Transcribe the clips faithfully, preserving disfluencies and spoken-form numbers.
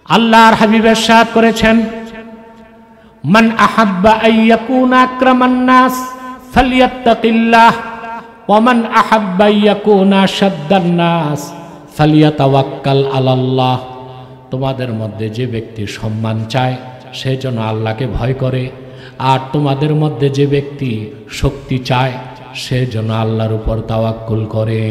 আল্লাহর হাবিব ইরশাদ করেছেন, মান আহাব্বা আইয়াকুনা আকরামান নাস ফালইয়াত্তাকিল্লাহ ওয়া মান আহাব্বা আইয়াকুনা শাদ্দান নাস ফালইয়াতাওয়াক্কাল আলাল্লাহ। তোমাদের মধ্যে যে ব্যক্তি সম্মান চায় সে যেন আল্লাহকে ভয় করে, আর তোমাদের মধ্যে যে ব্যক্তি শক্তি চায় সে যেন আল্লাহর উপর তাওয়াক্কুল করে।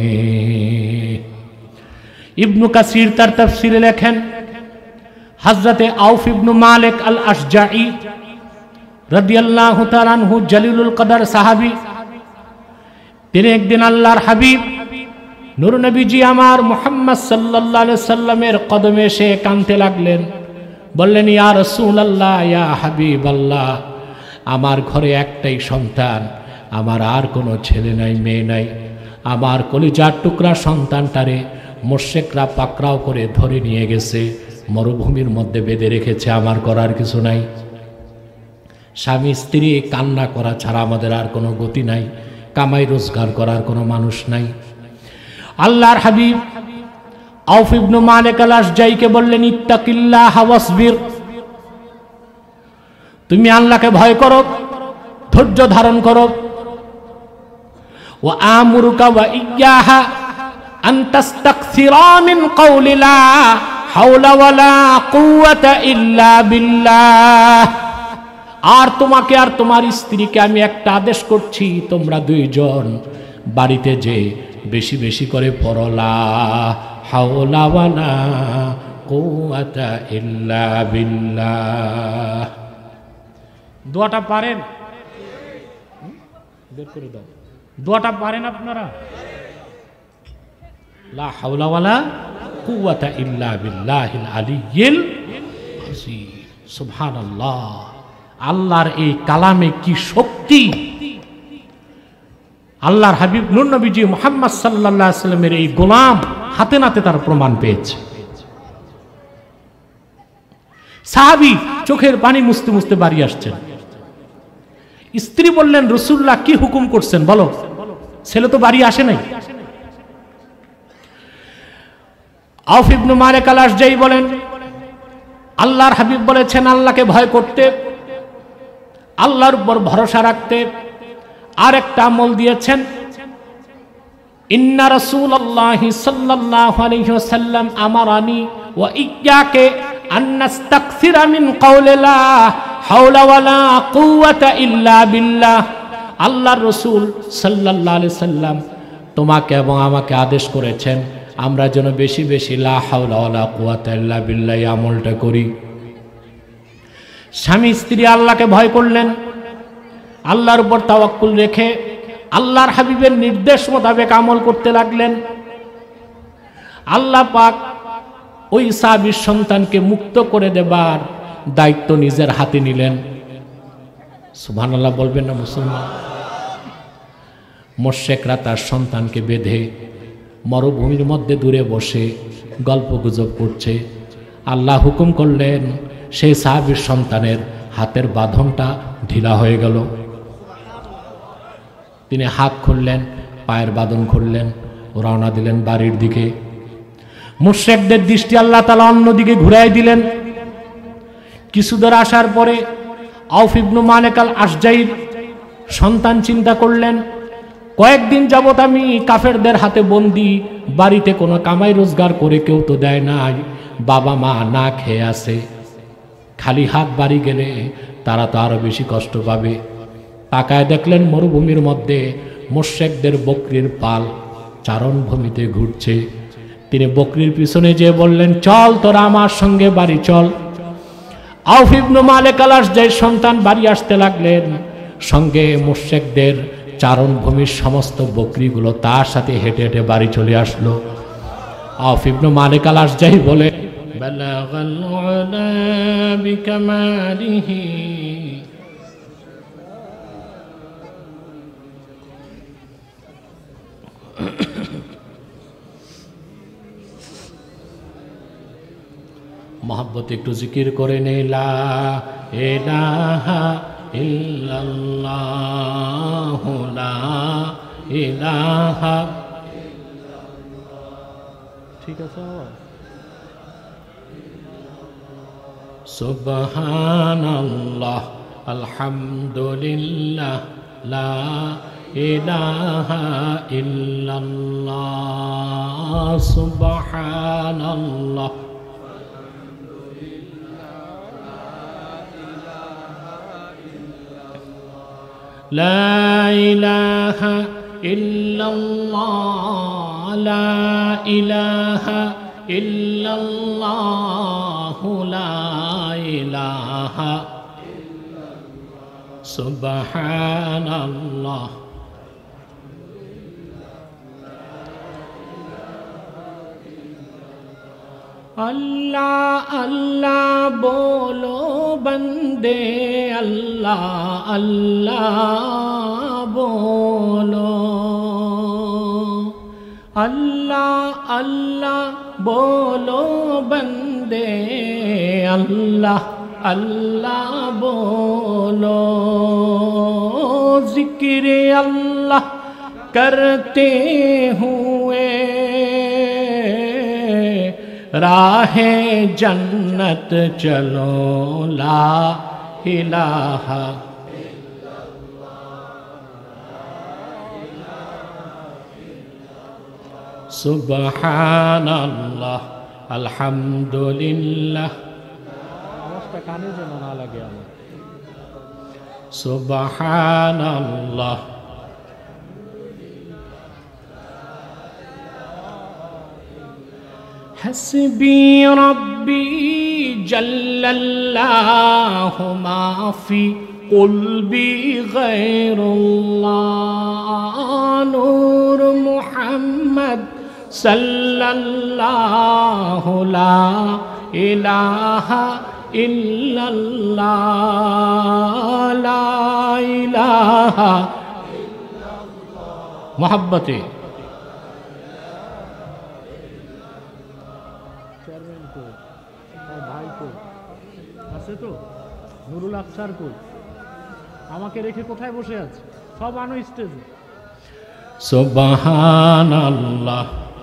ইবনু কাসির তার তাফসিরে লেখেন, হযরতে আউফ ইবনু মালিক আল আশজাঈ রাদিয়াল্লাহু তাআলা আনহু জলিলুল কদর সাহাবী, তিনি একদিন আল্লাহর হাবিব নূর নবীজি আমার মুহাম্মদ সাল্লাল্লাহু আলাইহি সাল্লামের কদমে এসে কাঁদতে লাগলেন। বললেন, ইয়া রাসূলুল্লাহ, ইয়া হাবিবাল্লাহ, আমার ঘরে একটাই সন্তান, আমার আর কোনো ছেলে নাই, মেয়ে নাই। আমার কলিজার টুকরা সন্তানটারে মুশরিকরা পাকড়াও করে ধরে নিয়ে গেছে, মরুভূমির মধ্যে বেঁধে রেখেছে, আমার করার কিছু নাই। স্বামী স্ত্রী কান্না করা ছাড়া আমাদের আর কোনো গতি নাই, কামাই রোজগার করার কোনো মানুষ নাই। আল্লাহর হাবিব আউফ ইবনু মালিক আল আশজাঈকে বললেন, ইত্তাকিল্লাহ ওয়াসবির, তুমি আল্লাহকে ভয় করো, ধৈর্য ধারণ করো। ওয়া আমুরুকা ওয়া ইয়্যাহা আন তাস্তাকসিরা মিন কওলি লা হাওলা ওয়ালা কুওয়াতা ইল্লা বিল্লাহ। আর তোমাকে আর তোমার স্ত্রীকে আমি একটা আদেশ করছি, তোমরা দুইজন বাড়িতে যে বেশি বেশি করে পড়ো লা হাওলা ওয়ালা কুওয়াতা ইল্লা বিল্লাহ। দোয়াটা পারেন? বের করে দাও। দোয়াটা পারেন আপনারা? লা হাওলা ওয়ালা কুওয়াতা ইল্লা বিল্লাহিল আলিয়্যিল আযীম। সুবহানাল্লাহ। আল্লাহর এই কালামে কি শক্তি! আল্লাহর হাবিব নূর নবীজি মুহাম্মদ সাল্লাল্লাহু আলাইহি সাল্লামের এই গোলাম হাতে নাতে তার প্রমাণ পেয়েছে। সাহাবী চোখের পানি মুছতে মুছতে বাড়ি আসছেন। স্ত্রী বললেন, রাসূলুল্লাহ কি হুকুম করছেন বলো, ছেলে তো বাড়ি আসে নাই। আউফ ইবনু মালিক আল আশজাঈ বলেন, আল্লাহর হাবিব বলেছেন আল্লাহকে ভয় করতে, আল্লাহর উপর ভরসা রাখতে। আর একটা আমল দিয়েছেন, ইন্না রাসূলুল্লাহি সাল্লাল্লাহু আলাইহি ওয়াসাল্লাম আমারানি ওয়া ইয়্যাকা আন নাস্তাকসিরা মিন কওলি লা হাওলা ওয়ালা কুওয়াতা ইল্লা বিল্লাহ। আল্লাহর রাসূল সাল্লাল্লাহু আলাইহি সাল্লাম তোমাকে এবং আমাকে আদেশ করেছেন আমরা যেন বেশি বেশি লা হাওলা ওয়ালা কুওয়াতা ইল্লা বিল্লাহ আমলটা করি। স্বামী স্ত্রী আল্লাহকে ভয় করলেন, আল্লাহর উপর তাওয়াক্কুল রেখে আল্লাহর হাবিবের নির্দেশ মোতাবেক আমল করতে লাগলেন। আল্লাহ পাক ওই সাহাবীর সন্তানকে মুক্ত করে দেবার দায়িত্ব নিজের হাতে নিলেন। সুবহানাল্লাহ বলবেন না মুসলমান? মুশরিকরা তার সন্তানকে বেঁধে মরুভূমির মধ্যে দূরে বসে গল্প গুজব করছে। আল্লাহ হুকুম করলেন, সেই সাহাবীর সন্তানের হাতের বাঁধনটা ঢিলা হয়ে গেল। তিনি হাত খুললেন, পায়ের বাঁধন খুললেন, রওনা দিলেন বাড়ির দিকে। মুশরিকদের দৃষ্টি আল্লাহ তাআলা অন্যদিকে ঘুরাই দিলেন। কিছু দূর আসার পরে আউফ ইবনু মালিক আল আশজাঈর সন্তান চিন্তা করলেন, কয়েকদিন যাবত আমি কাফেরদের হাতে বন্দী, বাড়িতে কোনো কামাই রোজগার করে কেউ তো দেয় নাই, বাবা মা না খেয়ে আছে, খালি হাত বাড়ি গেলে তারা তো আরো বেশি কষ্ট পাবে। তাকায় দেখলেন মরুভূমির মধ্যে মুশরিকদের বকরির পাল চারণভূমিতে ঘুরছে। তিনি বকরির পিছনে যেয়ে বললেন, চল তোরা আমার সঙ্গে বাড়ি চল। আউফ ইবনু মালিক আল আশজাঈর সন্তান বাড়ি আসতে লাগলেন, সঙ্গে মুশরিকদের চারণভূমির সমস্ত বকরিগুলো তার সাথে হেঁটে হেঁটে বাড়ি চলে আসলো। আউফ ইবনু মালিক আল আশজাঈ বলে, বালাগাল উলা বিকামালিহি মোহাব্বত একটু জিকির করে নে, লা ইলাহা ইল্লাল্লাহ লা ইলাহা। ঠিক আছে, সুবহানাল্লাহ আলহামদুলিল্লাহ লা ইলাহা ইল্লাল্লাহ সুবহানাল্লাহ লা ইলাহা ইল্লাল্লাহ লা ইলাহা ইল্লাল্লাহ লা ইলাহা সুবহানাল্লাহ अल्लाह अल्लाह बोलो बंदे अल्लाह अल्लाह बोलो अल्लाह अल्लाह बोलो बंदे अल्लाह अल्लाह बोलो जिक्र अल्लाह करते हुए राहे जन्नत चलो ला इलाहा सुबहानल्लाह अल्हम्दुलिल्लाह आवाज़টা কানে যেন না লাগে আমার सुबहानल्लाह हस्बी रब्बी जल्लल्लाहु मा फी क़ुल्बी गैरुल्लाह नूर मुहम्मद सल्लल्लाहु ला इलाहा इल्लल्लाह ला इलाहा मोहब्बते তো নুরুল আফসার কই আমাকে রেখে কোথায় বসে আছে সব আনো স্টেজে সুবহানাল্লাহ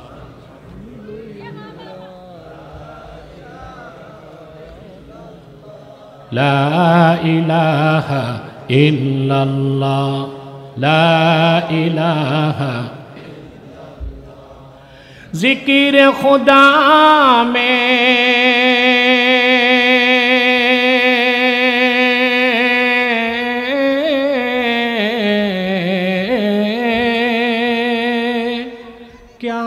লা ইলাহা ইল্লাল্লাহ লা ইলাহা जिक्र खुदा में क्या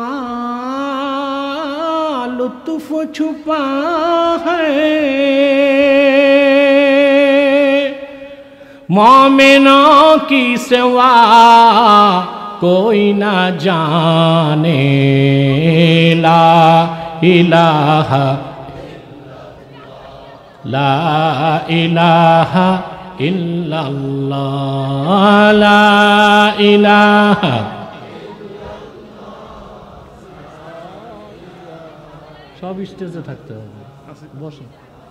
लुत्फ छुपा है मोमिनों की सिवा कोई ना जाने ला इलाहा ला इलाहा इल्लल्लाह ला इलाहा सब स्टेजे থাকতে হবে বসে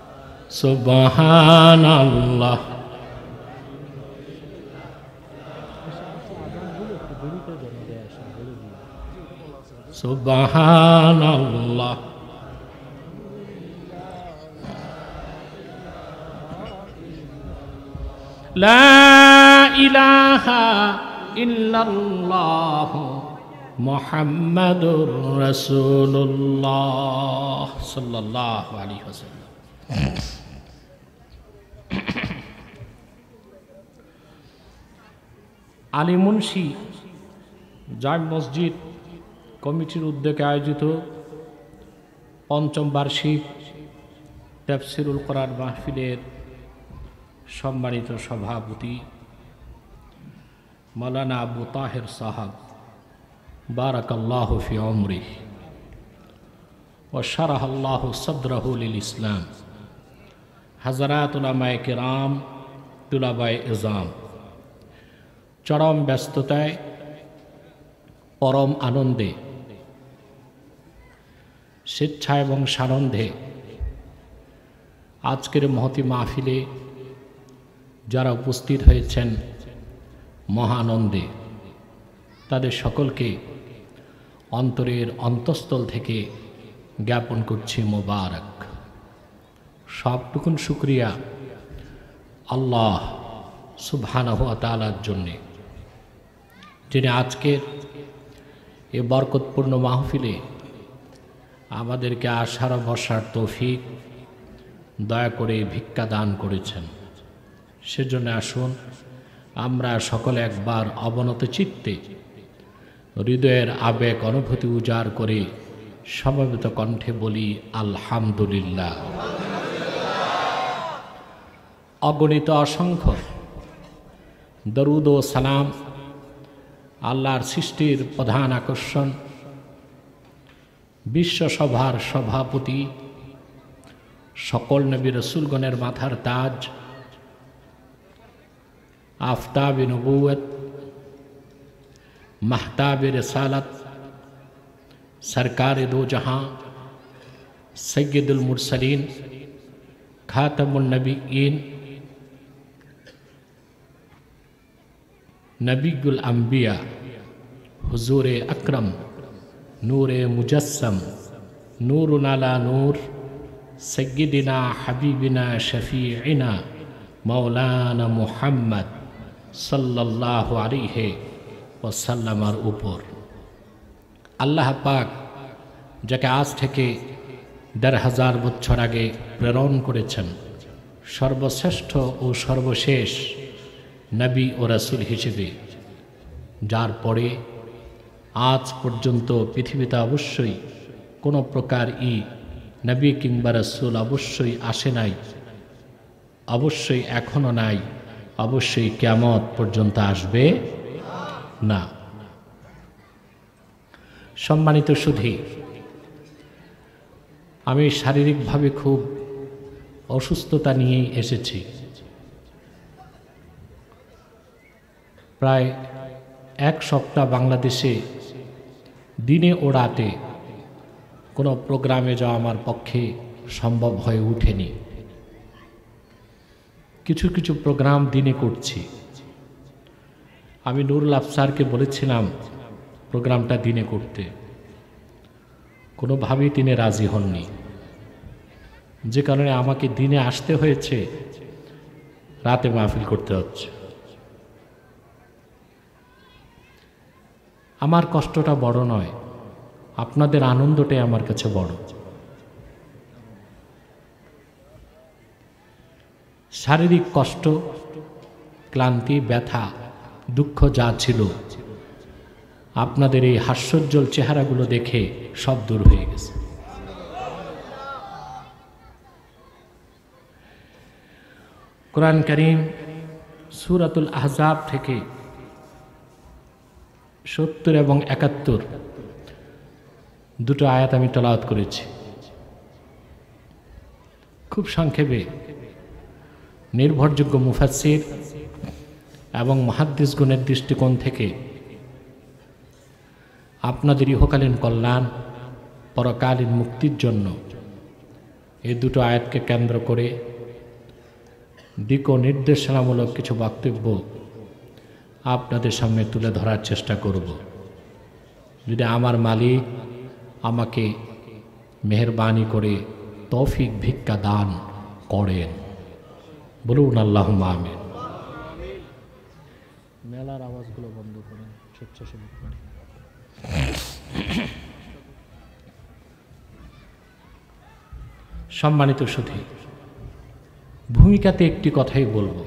সুবহানাল্লাহ সুবহানাল্লাহ লা ইলাহা ইল্লাল্লাহ মুহাম্মাদুর রাসূলুল্লাহ সাল্লাল্লাহু আলাইহি ওয়াসাল্লাম আলী মুন্সি জামে মসজিদ কমিটির উদ্যোগে আয়োজিত পঞ্চম বার্ষিক তাফসীরুল কোরআন মাহফিলের সম্মানিত সভাপতি মাওলানা আবু তাহের সাহাব বারাকাল্লাহু ফি উমরিহি ওয়া শারাহাল্লাহু সাদরাহু লিল ইসলাম হযরত উলামায়ে কিরাম তুলাবায়ে ইজাম চরম ব্যস্ততায় পরম আনন্দে স্বেচ্ছা এবং সানন্দে আজকের মহতি মাহফিলে যারা উপস্থিত হয়েছেন মহানন্দে তাদের সকলকে অন্তরের অন্তঃস্থল থেকে জ্ঞাপন করছি মোবারক সবটুকুন শুকরিয়া আল্লাহ সুবহানাহু ওয়া তাআলার জন্যে, যিনি আজকের এ বরকতপূর্ণ মাহফিলে আমাদেরকে আসার বসার তৌফিক দয়া করে ভিক্ষা দান করেছেন। সেজন্য আসুন আমরা সকলে একবার অবনত চিত্তে হৃদয়ের আবেগ অনুভূতি উজাড় করে সমবেত কণ্ঠে বলি আলহামদুলিল্লাহ। অগণিত অসংখ্য দরুদ ও সালাম আল্লাহর সৃষ্টির প্রধান আকর্ষণ, বিশ্বসভার সভাপতি, সকল নবী রসুলগণের মাথার তাজ, আফতাবে নবুয়ত, মাহতাবে রিসালাত, সরকারে দো জাহাं, সৈয়দুল মুরসলিন, খাতামুন নবীয়িন, নবীউল আম্বিয়া, হুজুরে আকরম, নূরে মুজস্সম, নূরুন আলা নূর, সৈয়দিনা হাবিবিনা শফিঈনা মাওলানা মুহাম্মদ সাল্লাল্লাহু আলাইহি ওয়াসাল্লামের উপর আল্লাহ পাক যাকে আজ থেকে দেড় হাজার বছর আগে প্রেরণ করেছেন সর্বশ্রেষ্ঠ ও সর্বশেষ নবী ও রাসূল হিসেবে, যার পরে আজ পর্যন্ত পৃথিবীতে অবশ্যই কোনো প্রকার ই নবী কিংবা রাসূল অবশ্যই আসে নাই, অবশ্যই এখনও নাই, অবশ্যই কিয়ামত পর্যন্ত আসবে না। সম্মানিত সুধী, আমি শারীরিকভাবে খুব অসুস্থতা নিয়েই এসেছি। প্রায় এক সপ্তাহ বাংলাদেশে দিনে ও রাতে কোনো প্রোগ্রামে যাওয়া আমার পক্ষে সম্ভব হয়ে ওঠেনি। কিছু কিছু প্রোগ্রাম দিনে করছি। আমি নুরুল আফসারকে বলেছিলাম প্রোগ্রামটা দিনে করতে, কোনোভাবেই তিনি রাজি হননি, যে কারণে আমাকে দিনে আসতে হয়েছে, রাতে মাহফিল করতে হচ্ছে। আমার কষ্টটা বড় নয়, আপনাদের আনন্দটাই আমার কাছে বড়। শারীরিক কষ্ট, ক্লান্তি, ব্যথা, দুঃখ যা ছিল, আপনাদের এই হাস্যোজ্জ্বল চেহারাগুলো দেখে সব দূর হয়ে গেছে। কোরআন কারীম সূরাতুল আহজাব থেকে সত্তর এবং একাত্তর দুটো আয়াত আমি তেলাওয়াত করেছি। খুব সংক্ষেপে নির্ভরযোগ্য মুফাসসির এবং মুহাদ্দিসগণের দৃষ্টিকোণ থেকে আপনাদের ইহকালীন কল্যাণ, পরকালীন মুক্তির জন্য এই দুটো আয়াতকে কেন্দ্র করে দিক ও নির্দেশনামূলক কিছু বক্তব্য আপনাদের সামনে তুলে ধরার চেষ্টা করব। যদি আমার মালিক আমাকে মেহেরবানি করে তৌফিক ভিক্ষা দান করেন, বলুন আল্লাহুম্মা আমিন। মেলার আওয়াজগুলো বন্ধ করেন, স্বেচ্ছাসেবক করে। সম্মানিত সুধী, ভূমিকাতে একটি কথাই বলবো।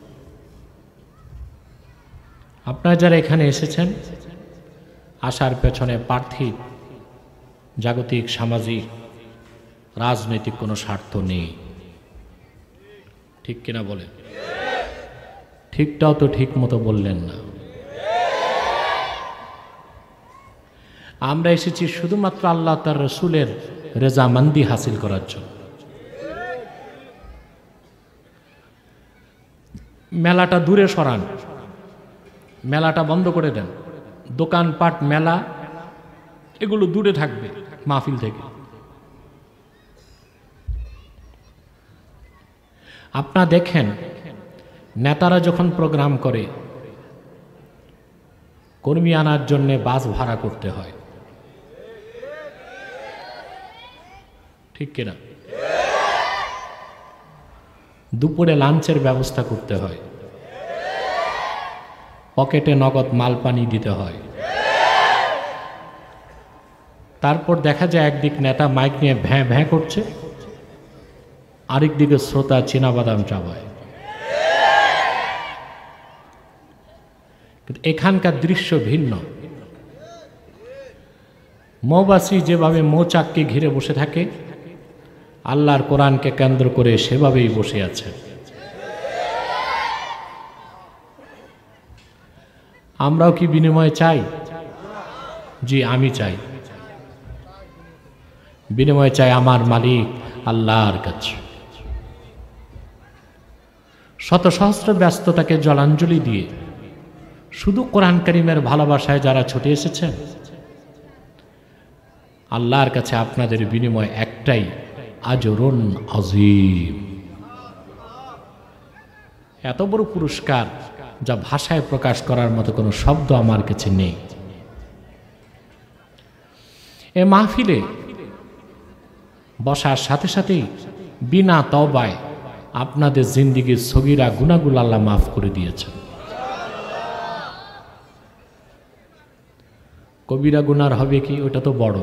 আপনারা যারা এখানে এসেছেন, আসার পেছনে পার্থিব, জাগতিক, সামাজিক, রাজনৈতিক কোনো স্বার্থ নেই, ঠিক কিনা বলেন? ঠিকটাও তো ঠিক মতো বললেন না। আমরা এসেছি শুধুমাত্র আল্লাহ তার রসুলের রেজামন্দি হাসিল করার জন্য। মেলাটা দূরে সরান, মেলাটা বন্ধ করে দেন, দোকানপাট, মেলা এগুলো দূরে থাকবে মাহফিল থেকে। আপনারা দেখেন, নেতারা যখন প্রোগ্রাম করে কর্মী আনার জন্য বাস ভাড়া করতে হয়, ঠিক কিনা? দুপুরে লাঞ্চের ব্যবস্থা করতে হয়, পকেটে নগদ মাল পানি দিতে হয়। তারপর দেখা যায় একদিক নেতা মাইক নিয়ে ভ্যাঁ ভ্যাঁ করছে, আরেক দিকে শ্রোতা চীনাবাদাম চাবায়। কিন্তু এখানকার দৃশ্য ভিন্ন। মৌবাসী যেভাবে মৌচাককে ঘিরে বসে থাকে, আল্লাহর কোরআনকে কেন্দ্র করে সেভাবেই বসে আছে। আমরাও কি বিনিময় চাই? জি, আমি চাই। বিনিময় চাই আমার মালিক আল্লাহর কাছে। শত সহস্র ব্যস্ততাকে জলাঞ্জলি দিয়ে শুধু কোরআন কারীমের ভালোবাসায় যারা ছুটে এসেছেন, আল্লাহর কাছে আপনাদের বিনিময় একটাই, আজরুন আযীম। এত বড় পুরস্কার যা ভাষায় প্রকাশ করার মতো কোনো শব্দ আমার কাছে নেই। এ মাহফিলে বসার সাথে সাথেই বিনা তওবায় আপনাদের জিন্দেগীর সগীরা গুনাহগুলো আল্লাহ মাফ করে দিয়েছেন। কবিরা গুনার হবে কি? ওটা তো বড়।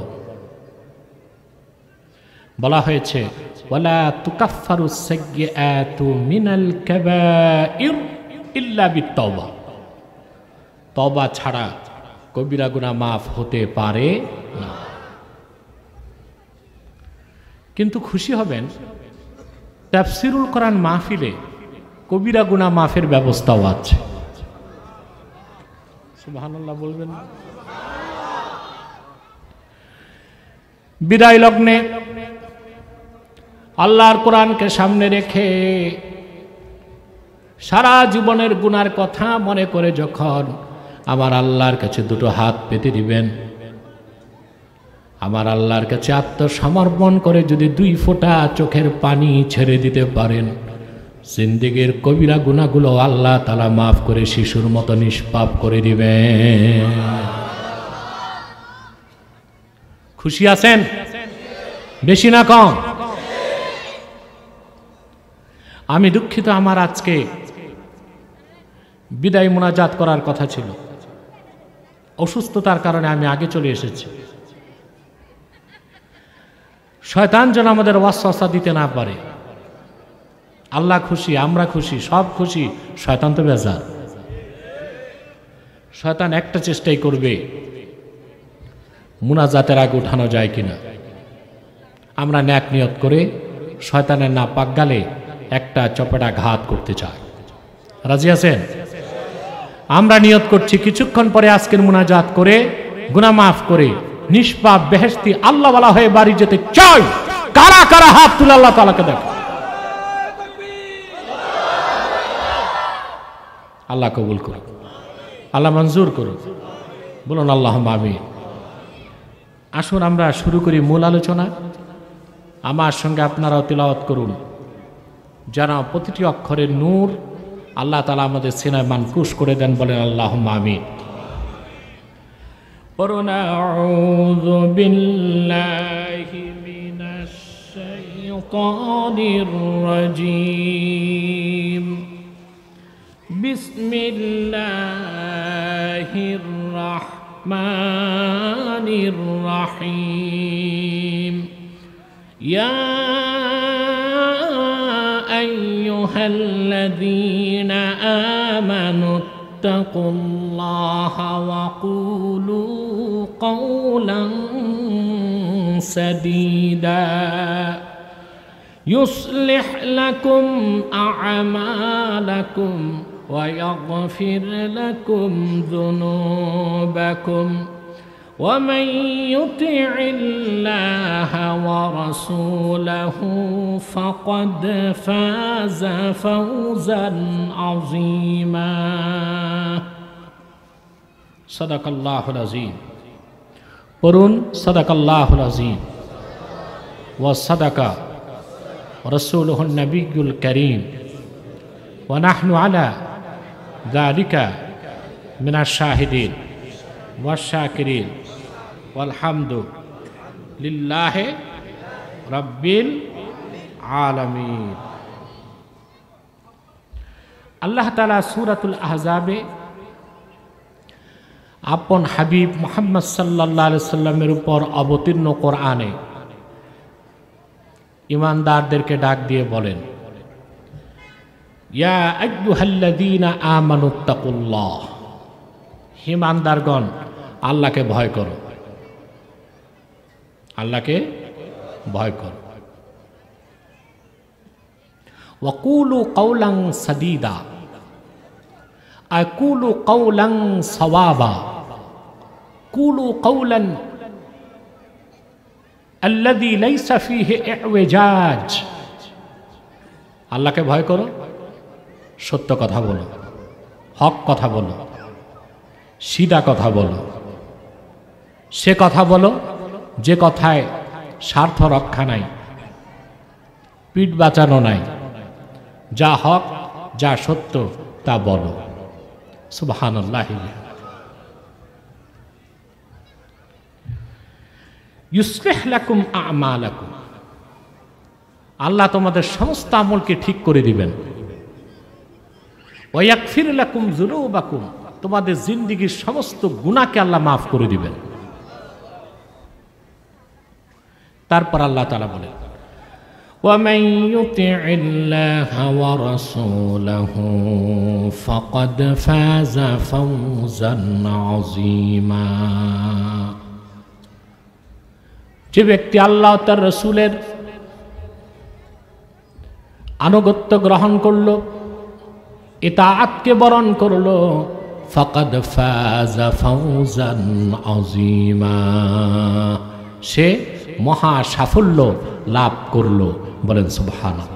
বলা হয়েছে ওয়ালা তুকাফফারু সাইয়্যাতু মিনাল কাবাইর ইল্লা বিত-তাওবা। তওবা ছাড়া কবিরা গুনাহ মাফ হতে পারে না। কিন্তু খুশি হবেন, তাফসীরুল কোরআন মাহফিলে কবিরা গুনাহ মাফের ব্যবস্থাও আছে। সুবহানাল্লাহ বলবেন। বিদায় লগ্নে আল্লাহর কোরআনকে সামনে রেখে সারা জীবনের গুনার কথা মনে করে যখন আমার আল্লাহর কাছে দুটো হাত পেতে দিবেন, আমার আল্লাহর কাছে আত্মসমর্পণ করে যদি দুই ফোঁটা চোখের পানি ছেড়ে দিতে পারেন, জিন্দেগীর কবিরা গুনাহগুলো আল্লাহ তাআলা মাফ করে শিশুর মতো নিষ্পাপ করে দিবেন। খুশি আছেন? বেশি না কম? আমি দুঃখিত, আমার আজকে বিদায় মোনাজাত করার কথা ছিল। অসুস্থতার কারণে আমি আগে চলে এসেছি। শয়তান যেন আমাদের ওয়াসওয়াসা দিতে না পারে। আল্লাহ খুশি, আমরা খুশি, সব খুশি, শয়তান তো বেজার। শয়তান একটা চেষ্টাই করবে, মুনাজাতের আগে উঠানো যায় কিনা। আমরা ন্যাক নিয়ত করে শয়তানের না পাক গালে একটা চপেটা ঘাত করতে চাই। রাজি আছেন? আমরা নিয়ত করছি কিছুক্ষণ পরে আজকের মুনাজাত করে গুনাহ মাফ করে নিষ্পাপ বেহেশতি আল্লাহওয়ালা হয়ে বাড়ি যেতে চাই। কারা কারা হাত তুলে আল্লাহ তাআলাকে দেখো। আল্লাহ কবুল করুন, আল্লাহ মঞ্জুর করুন। বলুন আল্লাহুম্মা আমিন। আসুন আমরা শুরু করি মূল আলোচনা। আমার সঙ্গে আপনারাও তিলাওয়াত করুন, যেন প্রতিটি অক্ষরের নূর আল্লাহ তাআলা আমাদের সিনায় মানকুশ করে দেন। বলেন আল্লাহুম্মা আমিন। আউযু বিল্লাহি মিনাশ শাইতানির রাজীম। বিসমিল্লাহির রাহমানির রাহিম। ইয়া আইয়ুহাল্লাযীনা আমানু ইত্তাকুল্লাহা ওয়া কুলু কাওলান সাদীদা يصلح لكم أعمالكم ويغفر لكم ذنوبكم ومن يطع الله ورسوله فقد فاز فوزا عظيما صدق الله العظيم قرن صدق الله العظيم وصدق رسوله النبي الكريم ونحن على ذلك من الشاهدين والشاكرين والحمد لله رب العالمين আল্লাহ তাআলা সূরাতুল আহজাবে আপন হাবিব মুহাম্মদ সাল্লাল্লাহু আলাইহি সাল্লামের উপর অবতীর্ণ কোরআনে ঈমানদারদেরকে ডাক দিয়ে বলেন, ইয়া আইয়ুহাল্লাযীনা আমানুত্তাকুল্লাহ, হে ঈমানদারগণ আল্লাহকে ভয় করো, আল্লাহকে ভয় করো। ওয়াকুলু কাওলান সাদীদা, আকুলু কাওলান সাওয়াবা, কুলু কাওলান আল্লাযী লাইসা ফীহি ইউজাজ। আল্লাহকে ভয় করো, সত্য কথা বলো, হক কথা বলো, সিধা কথা বলো, সে কথা বলো যে কথায় স্বার্থ রক্ষা নাই, পিঠ বাঁচানো নাই, যা হক যা সত্য তা বলো। সুবহানাল্লাহ। ইউসলিহ লাকুম আমালাকুম, আল্লাহ তোমাদের সমস্ত আমলকে ঠিক করে দিবেন। ওয়া ইয়াগফির লাকুম যুনুবাকুম, তোমাদের জিন্দেগীর সমস্ত গুনাহকে আল্লাহ মাফ করে দিবেন। তারপর আল্লাহ তাআলা বলেন, ومن يطع الله ورسوله فقد فاز فوزا عظيما। যে ব্যক্তি আল্লাহ তার রাসূলের আনুগত্য গ্রহণ করলো, ইতাআতকে বরণ করলো, ফাকাদ ফাজা ফাওজান আযীমা, সে মহা সাফল্য লাভ করলো। বলেন সুবহানাল্লাহ।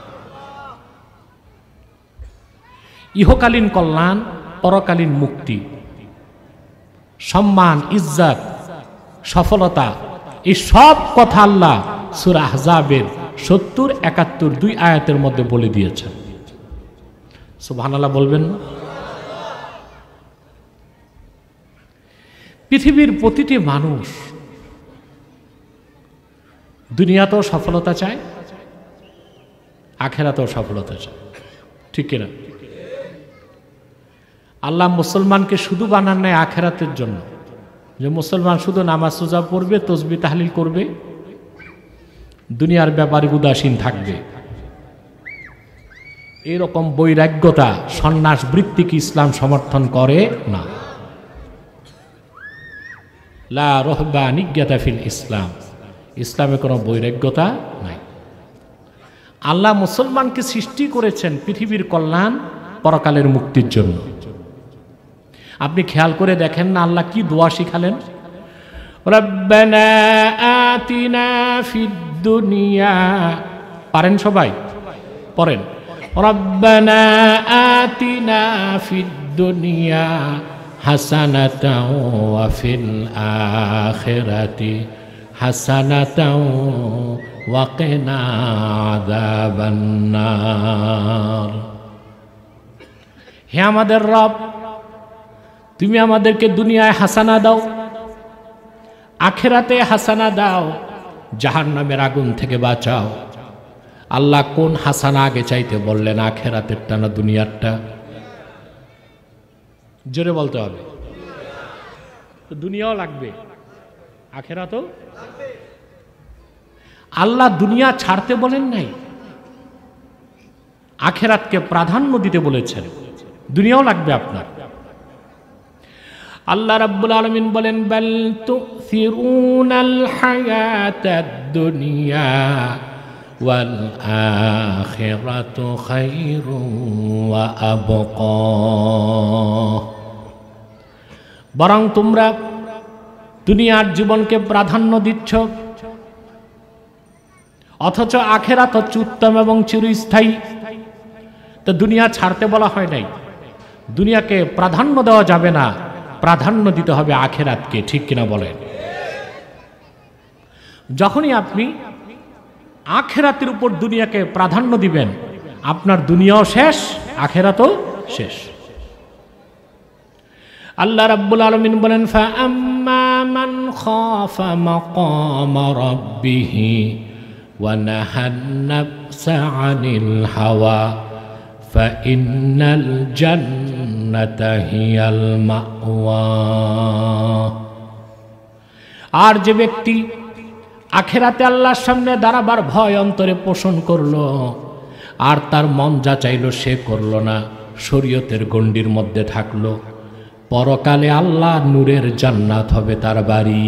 ইহকালীন কল্যাণ, পরকালীন মুক্তি, সম্মান, ইজ্জত, সফলতা, এই সব কথা আল্লাহ সূরা আহজাবের সত্তর একাত্তর দুই আয়াতের মধ্যে বলে দিয়েছেন। সুবহানাল্লাহ বলবেন না? পৃথিবীর প্রতিটি মানুষ দুনিয়াতেও সফলতা চায়, আখেরাতেও সফলতা চায়, ঠিক কিনা? আল্লাহ মুসলমানকে শুধু বানান নাই আখেরাতের জন্য, যে মুসলমান শুধু নামাজ রোজা পড়বে, তাসবিহ তাহলিল করবে, দুনিয়ার ব্যাপারে উদাসীন থাকবে, এরকম বৈরাগ্যতা, সন্ন্যাস বৃত্তিকে ইসলাম সমর্থন করে না। লা রহবানিয়্যাতা ফিল ইসলাম, ইসলামে কোনো বৈরাগ্যতা নাই। আল্লাহ মুসলমানকে সৃষ্টি করেছেন পৃথিবীর কল্যাণ, পরকালের মুক্তির জন্য। আপনি খেয়াল করে দেখেন না আল্লাহ কি দোয়া শিখালেন? রব্বানা আতিনা ফিদ দুনিয়া, পারেন সবাই? পড়েন, রব্বানা আতিনা ফিদ দুনিয়া হাসানাতাও ওয়া ফিল আখিরাতি হাসানাতাও ওয়া কিনা আযাবান নার। হে আমাদের রব, তুমি আমাদেরকে দুনিয়ায় হাসানা দাও, আখিরাতে হাসানা দাও, জাহান্নামের আগুন থেকে বাঁচাও। আল্লাহ কোন হাসানা আগে চাইতে বললেন, আখিরাতেরটা না দুনিয়ারটা? জোরে বলতে হবে। তো দুনিয়াও লাগবে, আখিরাতও লাগবে। আল্লাহ দুনিয়া ছাড়তে বলেন নাই, আখিরাতকে প্রাধান্য দিতে বলেছেন। দুনিয়াও লাগবে আপনার। আল্লাহ রাব্বুল আলামিন বলেন, বাল তুসিরুনাল হায়াতাদ দুনিয়া ওয়াল আখিরাতু খায়রুন ওয়া আবকা। বরং তোমরা দুনিয়ার জীবনকে প্রাধান্য দিচ্ছ, অথচ আখিরাত হচ্ছে উত্তম এবং চিরস্থায়ী। তো দুনিয়া ছাড়তে বলা হয় নাই, দুনিয়াকে প্রাধান্য দেওয়া যাবে না, প্রাধান্য দিতে হবে আখিরাতকে, ঠিক কিনা বলেন? যখনই আপনি আখিরাতের উপর দুনিয়াকে প্রাধান্য দিবেন, আপনার দুনিয়াও শেষ, আখিরাতও শেষ। আল্লাহ রাব্বুল আলামিন বলেন, ফাআম্মা মান খাফা মাকাম রাব্বিহি ওয়া নাহান নাফসা আনিল হাওয়া ফাইন্নাল জান্নাতা হিয়াল মাওয়া। আর যে ব্যক্তি আখিরাতে আল্লাহর সামনে দাঁড়াবার ভয় অন্তরে পোষণ করলো, আর তার মন যা চাইল সে করল না, শরীয়তের গণ্ডির মধ্যে থাকলো, পরকালে আল্লাহ নূরের জান্নাত হবে তার বাড়ি।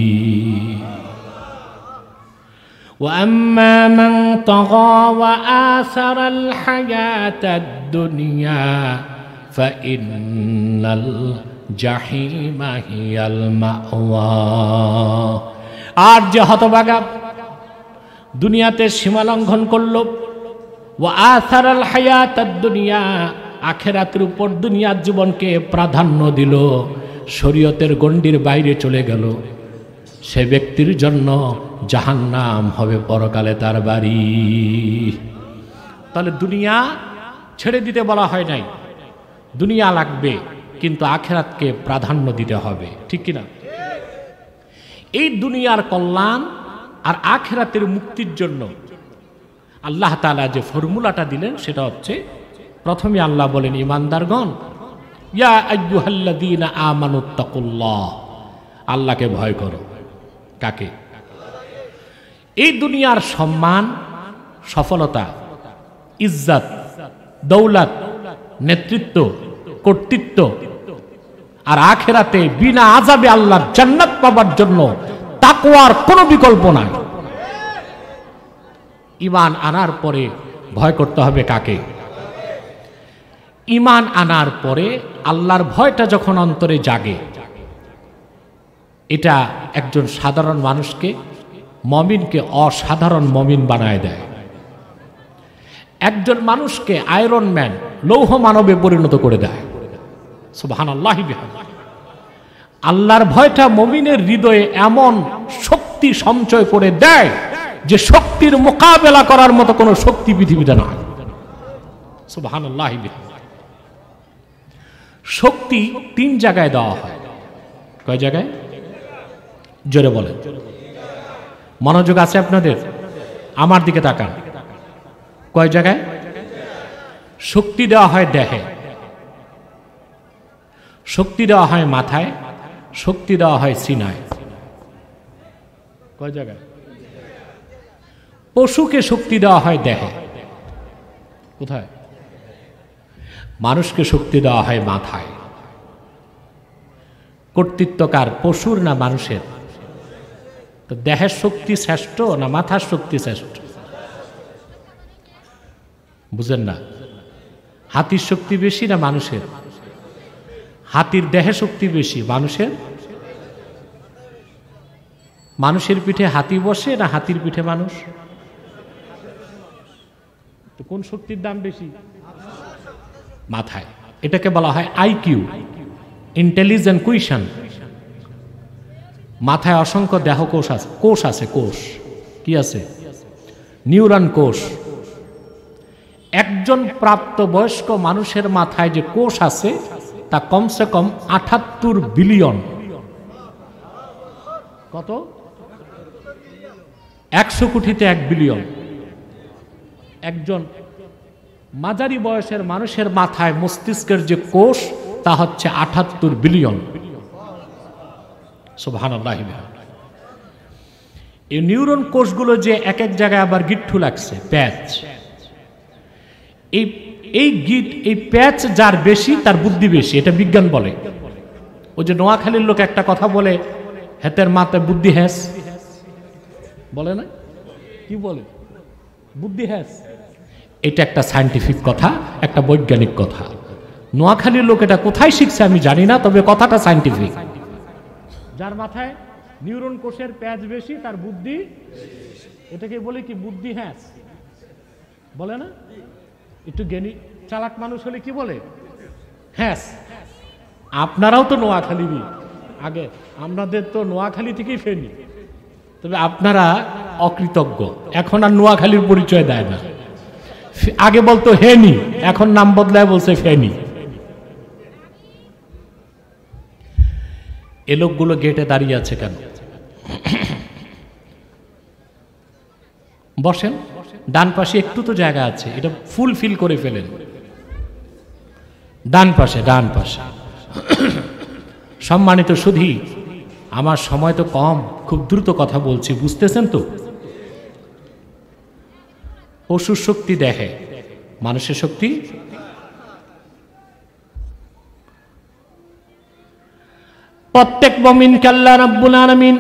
وأما من طغى وآثر الحياة الدنيا فإن الجحيم هي المأوى। আর যে হতভাগা দুনিয়াতে সীমা লঙ্ঘন করলো, وآثر الحياة الدنيا আখিরাতের উপর দুনিয়ার জীবনকে প্রাধান্য দিল, শরীয়তের গণ্ডির বাইরে চলে গেল, সে ব্যক্তির জন্য জাহান্নাম হবে পরকালে তার বাড়ি। তাহলে দুনিয়া ছেড়ে দিতে বলা হয় নাই, দুনিয়া লাগবে কিন্তু আখিরাতকে প্রাধান্য দিতে হবে, ঠিক কিনা? এই দুনিয়ার কল্যাণ আর আখিরাতের মুক্তির জন্য আল্লাহ তাআলা যে ফর্মুলাটা দিলেন সেটা হচ্ছে, প্রথমে আল্লাহ বলেন, ইমানদারগণ, ইয়া আইয়ুহাল্লাযীনা আমানুত্তাকুল্লাহ, আল্লাহকে ভয় করো। কাকে? এই দুনিয়ার সম্মান, সফলতা, ইজ্জত, দৌলত, নেতৃত্ব, কর্তৃত্ব আর আখিরাতে বিনা আযাবে আল্লাহর জান্নাত পাবার জন্য তাকওয়ার কোনো বিকল্প নাই। ঈমান আনার পরে ভয় করতে হবে কাকে? ঈমান আনার পরে আল্লাহর ভয়টা যখন অন্তরে জাগে, এটা একজন সাধারণ মানুষকে, মমিনকে অসাধারণ মমিন বানায় দেয়। একজন মানুষকে আয়রন ম্যান, লৌহ মানবে পরিণত করে দেয়। সুবহানাল্লাহি বিহামদিহি। আল্লাহর ভয়টা মমিনের হৃদয়ে এমন শক্তি সঞ্চয় করে দেয় যে শক্তির মোকাবেলা করার মতো কোনো শক্তি পৃথিবীতে নয়। সুবহানাল্লাহি বিহামদিহি। শক্তি তিন জায়গায় দেওয়া হয়। কয় জায়গায়? জোরে বলেন। মনোযোগ আছে আপনাদের? আমার দিকে তাকান। কয় জায়গায়? শক্তি দেওয়া হয় দেহে, শক্তি দেওয়া হয় মাথায়, শক্তি দেওয়া হয় সিনায়। কয় জায়গায়? পশুকে শক্তি দেওয়া হয় দেহে। কোথায়? মানুষকে শক্তি দেওয়া হয় মাথায়। কর্তৃত্বকার পশুর না মানুষের? তো দেহের শক্তি শ্রেষ্ঠ না মাথার শক্তি শ্রেষ্ঠ? বুঝেন না? হাতির শক্তি বেশি না মানুষের? হাতির দেহে শক্তি বেশি, মানুষের? মানুষের পিঠে হাতি বসে না হাতির পিঠে মানুষ? তো কোন শক্তির দাম বেশি? মাথায়। এটাকে বলা হয় আইকিউ, ইন্টেলিজেন্ট কুইশন। মাথায় অসংখ্য দেহ কোষ আছে, কোষ আছে, কোষ কি আছে? নিউরন কোষ। একজন প্রাপ্তবয়স্ক মানুষের মাথায় যে কোষ আছে তা কমসে কম আটাত্তর বিলিয়ন। কত? একশো কোটিতে এক বিলিয়ন। একজন মাঝারি বয়সের মানুষের মাথায় মস্তিষ্কের যে কোষ তা হচ্ছে আটাত্তর বিলিয়ন। সুবহানাল্লাহ। এই নিউরন কোষগুলো যে এক এক জায়গায় আবার গিট্টু লাগছে, প্যাচ। এই এই গিট, এই প্যাচ যার বেশি তার বুদ্ধি বেশি, এটা বিজ্ঞান বলে। ওই যে নোয়াখালীর লোক একটা কথা বলে, হেতের মাথায় বুদ্ধি হ্যাস বলে না? কি বলে? বুদ্ধি হ্যাস। এটা একটা সায়েন্টিফিক কথা, একটা বৈজ্ঞানিক কথা। নোয়াখালীর লোক এটা কোথায় শিখছে আমি জানি না, তবে কথাটা সায়েন্টিফিক। যার মাথায় নিউরন কোষের প্যাচ বেশি তার বুদ্ধি, এটাকে বলে কি? বুদ্ধি হ্যাস বলে না? একটু জ্ঞানী চালাক মানুষ হলে কি বলে? হ্যাস। আপনারাও তো নোয়াখালীরই, আগে আমাদের তো নোয়াখালী থেকেই ফেনি, তবে আপনারা অকৃতজ্ঞ, এখন আর নোয়াখালীর পরিচয় দেয় না। আগে বলতো হেনি, এখন নাম বদলায় বলছে ফেনি। এ লোকগুলো গেটে দাঁড়িয়ে আছে কেন? বসেন, ডান পাশে একটু তো জায়গা আছে, এটা ফুল ফিল করে ফেলেন। ডান পাশে, ডান পাশে। সম্মানিত সুধী, আমার সময় তো কম, খুব দ্রুত কথা বলছি, বুঝতেছেন তো? পশুর শক্তি দেখে, মানুষের শক্তি। প্রত্যেক মুমিনকে আল্লাহ রাব্বুল আলামিন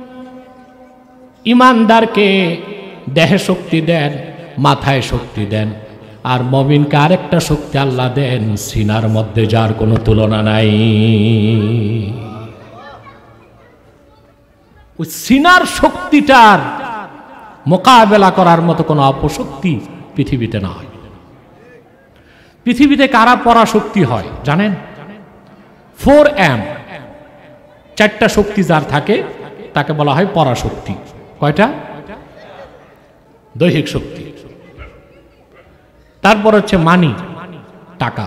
ইমানদারকে দেহে শক্তি দেন, মাথায় শক্তি দেন, আর মুমিনকে আরেকটা শক্তি আল্লাহ দেন সিনার মধ্যে, যার কোনো তুলনা নাই। ওই সিনার শক্তিটার মোকাবেলা করার মতো কোনো অপশক্তি পৃথিবীতে না হয়। পৃথিবীতে কারা পরাশক্তি হয় জানেন? ফোর এম, চারটা শক্তি যার থাকে তাকে বলা হয় পরাশক্তি। কয়টা? দৈহিক শক্তি। তারপর হচ্ছে মানি, টাকা।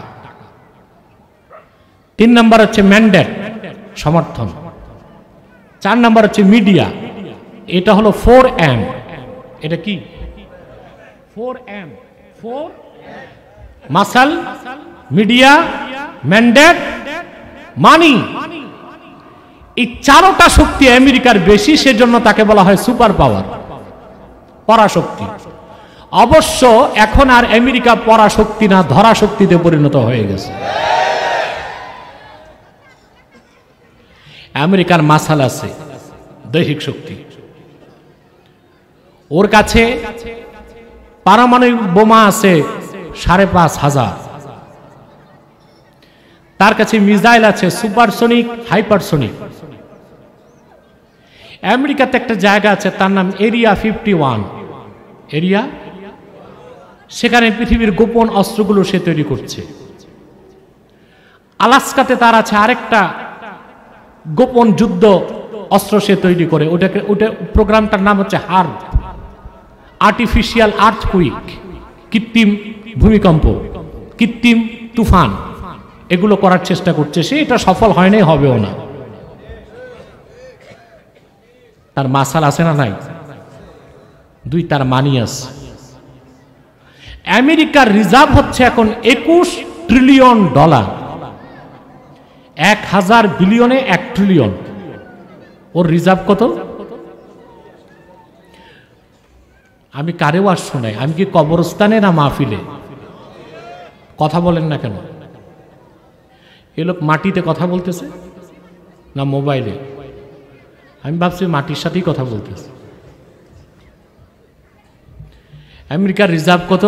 তিন নম্বর হচ্ছে ম্যান্ডেট, সমর্থন। চার নম্বর হচ্ছে মিডিয়া। এটা হলো ফোর এম। এটা কি? Four M. Four muscle, media, mandate, money. এই চারটা শক্তি আমেরিকার বেশি, সেজন্য তাকে বলা হয় সুপার পাওয়ার, পরাশক্তি। অবশ্য এখন আর আমেরিকা পরাশক্তি না, ধরা শক্তিতে পরিণত হয়ে গেছে। আমেরিকার মাসাল আছে, দৈহিক শক্তি। ওর কাছে পারমাণবিক বোমা আছে সাড়ে পাঁচ হাজার। তার কাছে মিসাইল আছে সুপারসনিক, হাইপারসনিক। আমেরিকাতে একটা জায়গা আছে, তার নাম এরিয়া ফিফটি ওয়ান। এরিয়া, সেখানে পৃথিবীর গোপন অস্ত্রগুলো সে তৈরি করছে। আলাস্কাতে তার আছে আরেকটা গোপন যুদ্ধ অস্ত্র সে তৈরি করে। ওটাকে, ওটা প্রোগ্রামটার নাম হচ্ছে হার্ব, আর্টিফিশিয়াল আর্থকুইক, কৃত্রিম ভূমিকম্প, কৃত্রিম তুফান। এগুলো করার চেষ্টা করছে সে। এটা সফল হয় নাই, হবেও না। তার মাসাল আছে না নাই? দুই, তার মানি আছে। আমেরিকার রিজার্ভ হচ্ছে এখন একুশ ট্রিলিয়ন ডলার। এক হাজার বিলিয়নে এক ট্রিলিয়ন। ওর রিজার্ভ কত? আমি কারে ওয়াজ শোনাই? আমি কি কবরস্থানে না মাহফিলে? কথা বলেন না কেন? এ লোক মাটিতে কথা বলতেছে না মোবাইলে? আমি ভাবছি মাটির সাথেই কথা বলতেছে। আমেরিকার রিজার্ভ কত?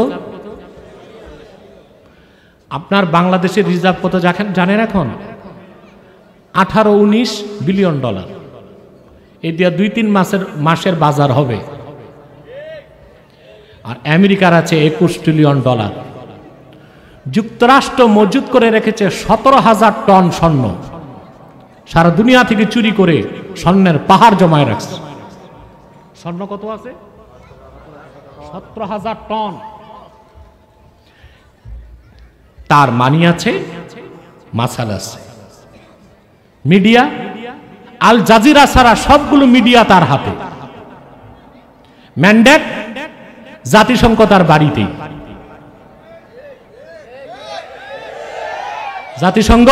আপনার বাংলাদেশের রিজার্ভ কত জানেন এখন? আঠারো উনিশ বিলিয়ন ডলার। এই দিয়ে দুই তিন মাসের মাসের বাজার হবে। আর আমেরিকার আছে একুশ ট্রিলিয়ন ডলার। যুক্তরাষ্ট্র মজুত করে রেখেছে সতেরো হাজার টন স্বর্ণ। সারা দুনিয়া থেকে চুরি করে স্বর্ণের পাহাড় জমায় রাখছে। স্বর্ণ কত আছে? সতেরো হাজার টন। তার মানি আছে, মাসাল আছে। মিডিয়া, আল জাজিরা ছাড়া সবগুলো মিডিয়া তার হাতে। ম্যান্ডেট, জাতিসংঘ তার বাড়িতেই। জাতিসংঘ,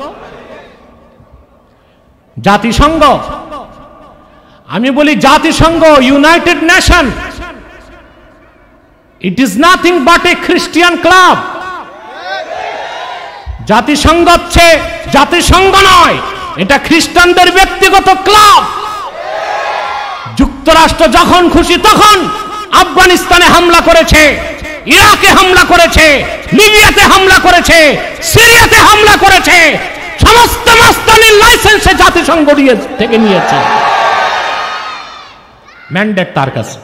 জাতিসংঘ আমি বলি জাতিসংঘ, United Nation, it is nothing but a Christian club. জাতিসংঘ হচ্ছে জাতিসংঘ নয়, এটা খ্রিস্টানদের ব্যক্তিগত ক্লাব। যুক্তরাষ্ট্র যখন খুশি তখন আফগানিস্তানে হামলা করেছে, ইরাকে হামলা করেছে, লিবিয়াতে হামলা করেছে, সিরিয়াতে হামলা করেছে। সমস্ত মাস্তানির লাইসেন্সে জাতিসংঘ থেকে নিয়েছে। ম্যান্ডেট তার কাছে,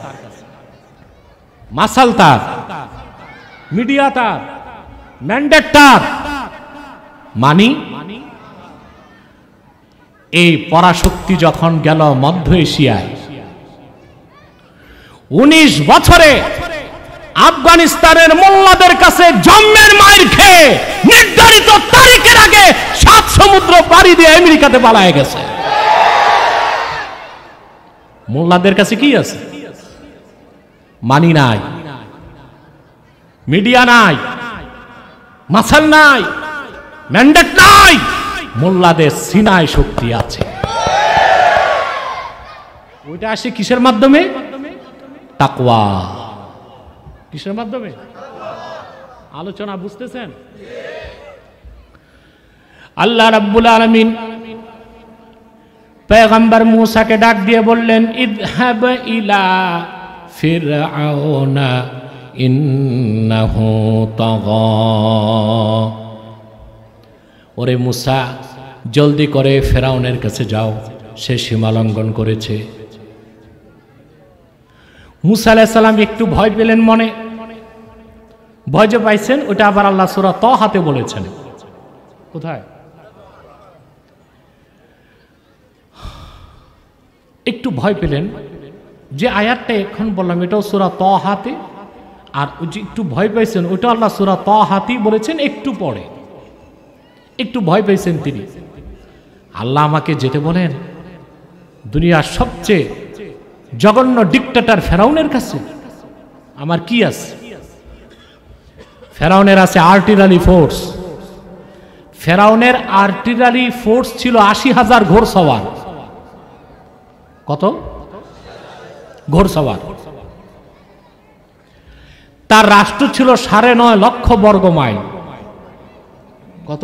মাসাল তার, মিডিয়া তার, ম্যান্ডেট তার, মানি। এই পরাশক্তি যখন গেল মধ্য এশিয়ায়, উনিশ বছরে আফগানিস্তানের মোল্লাদের কাছে জন্মের মায়ের খেয়ে নির্ধারিত তারিখের আগে সাত সমুদ্র পাড়ি দিয়ে আমেরিকাতে পালায় গেছে। মোল্লাদের কাছে কি আছে? মানি নাই, মিডিয়া নাই, মাসাল নাই, ম্যান্ডেট নাই, মোল্লাদের সিনায় শক্তি আছে। ওইটা আসে কিসের মাধ্যমে? তাকওয়া। কিসের মাধ্যমে? আলোচনা বুঝতেছেন? আল্লাহ রাব্বুল আলামিন পয়গম্বর মূসাকে ডাক দিয়ে বললেন, ইযহাব ইলা ফিরআউনা ইন্নাহু তাগা। ওরে মূসা, জলদি করে ফেরাউনের কাছে যাও, সে সীমা লঙ্ঘন করেছে। মূসা আলাইহিস সালাম একটু ভয় পেলেন মনে। ভয় যে পাইছেন ওটা আবার আল্লাহ সূরা তাহাতে বলেছেন। কোথায়? একটু ভয় পেলেন যে আয়াতটা এখন বললাম এটাও সূরা তাহাতে, আর ওই যে একটু ভয় পাইছেন ওটা আল্লাহ সূরা তাহাতেই বলেছেন একটু পরে। একটু ভয় পেয়েছেন তিনি। আল্লাহ আমাকে যেতে বলেন দুনিয়ার সবচেয়ে জঘন্য ডিক্টেটর ফেরাউনের কাছে, আমার কি আছে? ফেরাউনের আছে আর্টিলারি ফোর্স। ফেরাউনের আর্টিলারি ফোর্স ছিল আশি হাজার ঘোড়সওয়ার। কত ঘোড়সওয়ার? তার রাষ্ট্র ছিল সাড়ে নয় লক্ষ বর্গ মাইল। কত?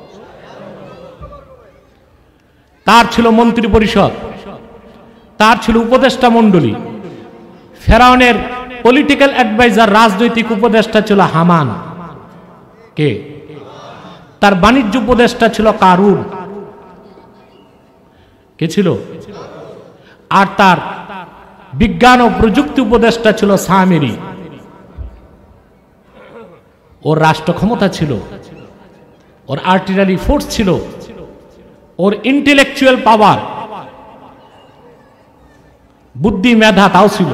তার ছিল মন্ত্রী পরিষদ, তার ছিল উপদেষ্টা মণ্ডলী। ফেরাউনের পলিটিক্যাল অ্যাডভাইজার, রাজনৈতিক উপদেষ্টা ছিল হামান। কে? তার বাণিজ্য উপদেষ্টা ছিল কারুন। কে ছিল? আর তার বিজ্ঞান ও প্রযুক্তি উপদেষ্টা ছিল সামিরি। ওর রাষ্ট্র ক্ষমতা ছিল, ওর আর্টিলারি ফোর্স ছিল, ওর ইন্টেলেকচুয়াল পাওয়ার, বুদ্ধি মেধা তাও ছিল।